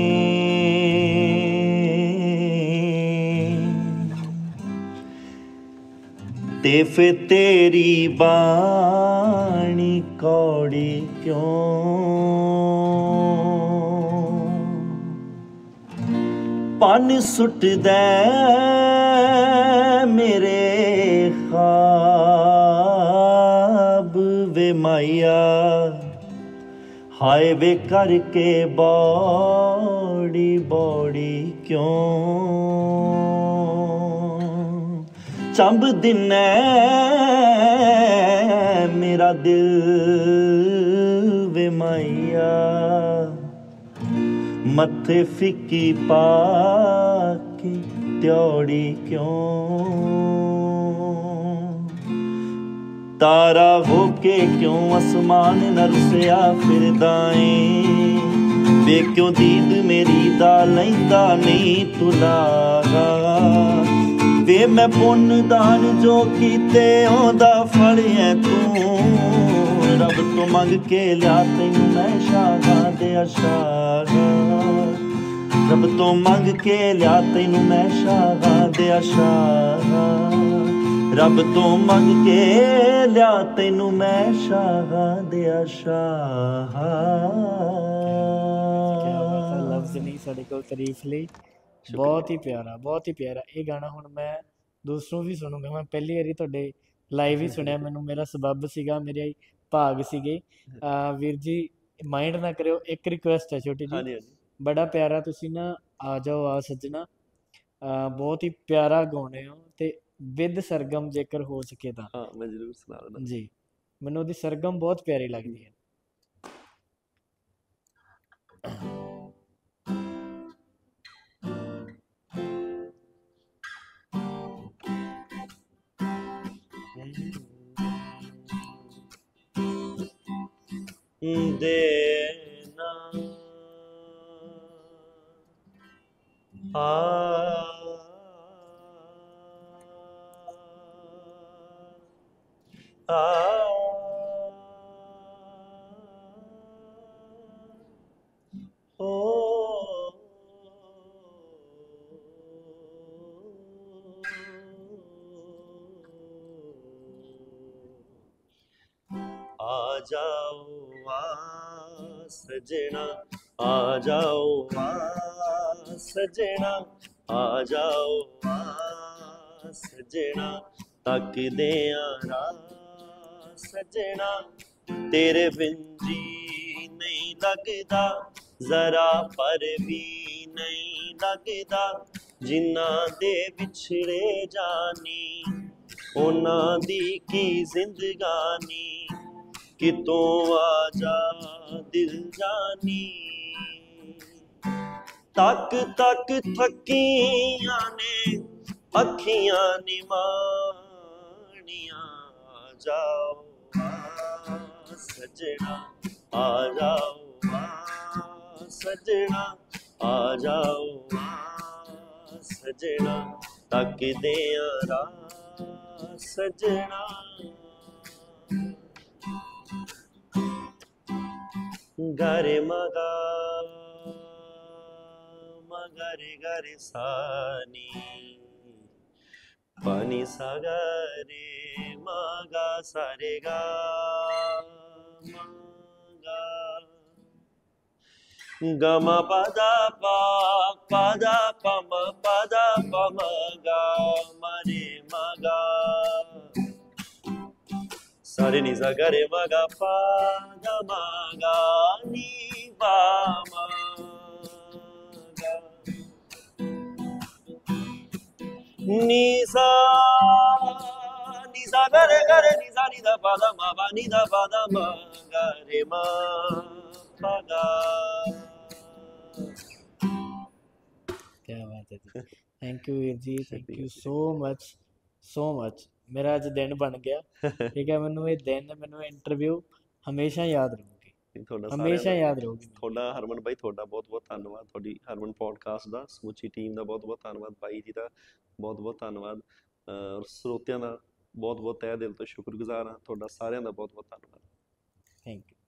ਤੇ ਫੇ ਤੇਰੀ ਬਾਣੀ ਕੌੜੀ ਕਿਉਂ? ਪੰਨ ਸੁੱਟਦਾ ਮੇਰੇ ਖਾਬ ਵੇ ਮਾਇਆ, ਹਾਏ ਵੇ ਕਰਕੇ ਬੌੜੀ ਬੌੜੀ ਕਿਉਂ? ਚੰਬ ਦਿਨੈ ਮੇਰਾ ਦਿਲ ਵੇ ਮਾਇਆ, ਮੱਥੇ ਫਿੱਕੀ ਪਾ ਕੇ ਤਿਉੜੀ ਕਿਉਂ? ਤਾਰਾ ਹੋ ਕੇ ਕਿਉਂ ਅਸਮਾਨ ਨਰਸਿਆ ਫਿਰਦਾ ਏ, ਵੇ ਕਿਉਂ ਦੀਦ ਮੇਰੀ ਦਾ ਲੈਂਦਾ ਨਹੀਂ ਤੁਲਾਗਾ? ਵੇ ਮੈਂ ਪੁੰਨ ਦਾਨ ਜੋ ਕੀਤੇ ਉਹਦਾ ਫਲ ਐ ਤੂੰ, ਰੱਬ ਤੋਂ ਮੰਗ ਕੇ ਲਿਆ ਤੈਨੂੰ ਮੈਂ ਸ਼ਾਹਾਂ ਦੇ ਅਸ਼ਾਹਾਂ। ਰੱਬ ਤੋਂ ਮੰਗ ਕੇ ਲਿਆ ਤੈਨੂੰ ਮੈਂ ਸ਼ਾਹਾਂ ਦੇ ਅਸ਼ਾਹਾਂ। ਰੱਬ ਤੋਂ ਮੰਗ ਕੇ ਲਿਆ ਤੈਨੂੰ ਮੈਂ ਸ਼ਾਹਾਂ ਦੇ ਅਸ਼ਾਹਾਂ। ਕਿਆ ਬਾਤ ਹੈ, ਲਫ਼ਜ਼ ਨਹੀਂ ਸਾਡੇ ਕੋਲ ਤਾਰੀਫ ਲਈ। ਬਹੁਤ ਹੀ ਪਿਆਰਾ, ਬਹੁਤ ਹੀ ਪਿਆਰਾ। ਇਹ ਗਾਣਾ ਹੁਣ ਮੈਂ ਦੂਸਰੋਂ ਵੀ ਸੁਣੂੰਗਾ। ਮੈਂ ਪਹਿਲੀ ਵਾਰੀ ਤੁਹਾਡੇ ਲਾਈਵ ਹੀ ਸੁਣਿਆ, ਮੈਨੂੰ ਮੇਰਾ ਸਬੱਬ ਸੀਗਾ, ਮੇਰੇ ਭਾਗ ਸੀਗੇ। ਅਹ ਵੀਰ ਜੀ ਮਾਈਂਡ ਨਾ ਕਰਿਓ, ਇੱਕ ਰਿਕੁਐਸਟ ਹੈ ਛੋਟੀ ਜੀ। ਹਾਂਜੀ ਹਾਂਜੀ ਬੜਾ ਪਿਆਰਾ ਤੁਸੀਂ ਨਾ ਆ ਜਾਓ ਆ ਸੱਜਣਾ, ਅਹ ਬਹੁਤ ਹੀ ਪਿਆਰਾ ਗਾਉਂਦੇ ਹੋ, ਤੇ ਵਿਦ ਸਰਗਮ ਜੇਕਰ ਹੋ ਸਕੇ ਤਾਂ। ਹਾਂ, ਮੈਂ ਜ਼ਰੂਰ ਸੁਣਾ ਦਿੰਦਾ। ਜੀ, ਮੈਨੂੰ ਉਹਦੀ ਸਰਗਮ ਬਹੁਤ ਪਿਆਰੀ ਲੱਗਦੀ ਹੈ। ਦੇਨਾ ਆ ਆ ਓ ਆ ਜਾਓ ਆ ਸਜਣਾ, ਆ ਜਾਓ ਆ ਸਜਣਾ, ਆ ਜਾਓ ਆ ਸਜਣਾ, ਤੱਕਦੇ ਆਂ ਰਾਹ ਸਜਣਾ, तेरे बिन जी नहीं लगदा जरा पर भी नहीं लगदा जिन्हां दे विछड़े जानी उन्हां दी की जिंदगानी कितों आ जा दिल जानी तक तक थकियां ने अखियां निमानियां आ जाओ आ सजना आ जाओ आ सजना आ जाओ आ सजना तक दे सजना गरे मगा मगरे गरे सानी पानी सागरे मगा सारे गा मगा गमा पदा पा पदा पम पदा पम गा मरे मगा सारे नि सा गरे मगा पा गा मगा नि पा मगा नि सा नि सा गरे गरे नि सा नि दा पा दा मा पा नि दा पा दा मा गा रे मा पा गा। क्या बात है जी, थैंक यू वीर जी, thank you so much so much. मेरा ਅੱਜ ਦਿਨ ਬਣ ਗਿਆ, ਠੀਕ ਹੈ। ਮੈਨੂੰ ਇਹ ਦਿਨ, ਮੈਨੂੰ ਇੰਟਰਵਿਊ ਹਮੇਸ਼ਾ ਯਾਦ ਰਹੂਗੀ, ਤੁਹਾਡਾ ਹਮੇਸ਼ਾ ਸਾਰਿਆਂ ਦਾ ਯਾਦ ਰਹੂਗੀ। ਤੁਹਾਡਾ ਹਰਮਨ ਬਾਈ, ਤੁਹਾਡਾ ਬਹੁਤ ਬਹੁਤ ਧੰਨਵਾਦ। ਤੁਹਾਡੀ ਹਰਮਨ ਪੋਡਕਾਸਟ ਦਾ ਸਮੁੱਚੀ ਟੀਮ ਦਾ ਬਹੁਤ ਬਹੁਤ ਧੰਨਵਾਦ। ਬਾਈ ਜੀ ਦਾ ਬਹੁਤ ਬਹੁਤ ਧੰਨਵਾਦ। ਔਰ ਸਰੋਤਿਆਂ ਦਾ ਬਹੁਤ ਬਹੁਤ ਤਹਿ ਦਿਲ ਤੋਂ ਸ਼ੁਕਰਗੁਜ਼ਾਰ ਹਾਂ। ਤੁਹਾਡਾ ਸਾਰਿਆਂ ਦਾ ਬਹੁਤ ਬਹੁਤ ਧੰਨਵਾਦ। Thank you.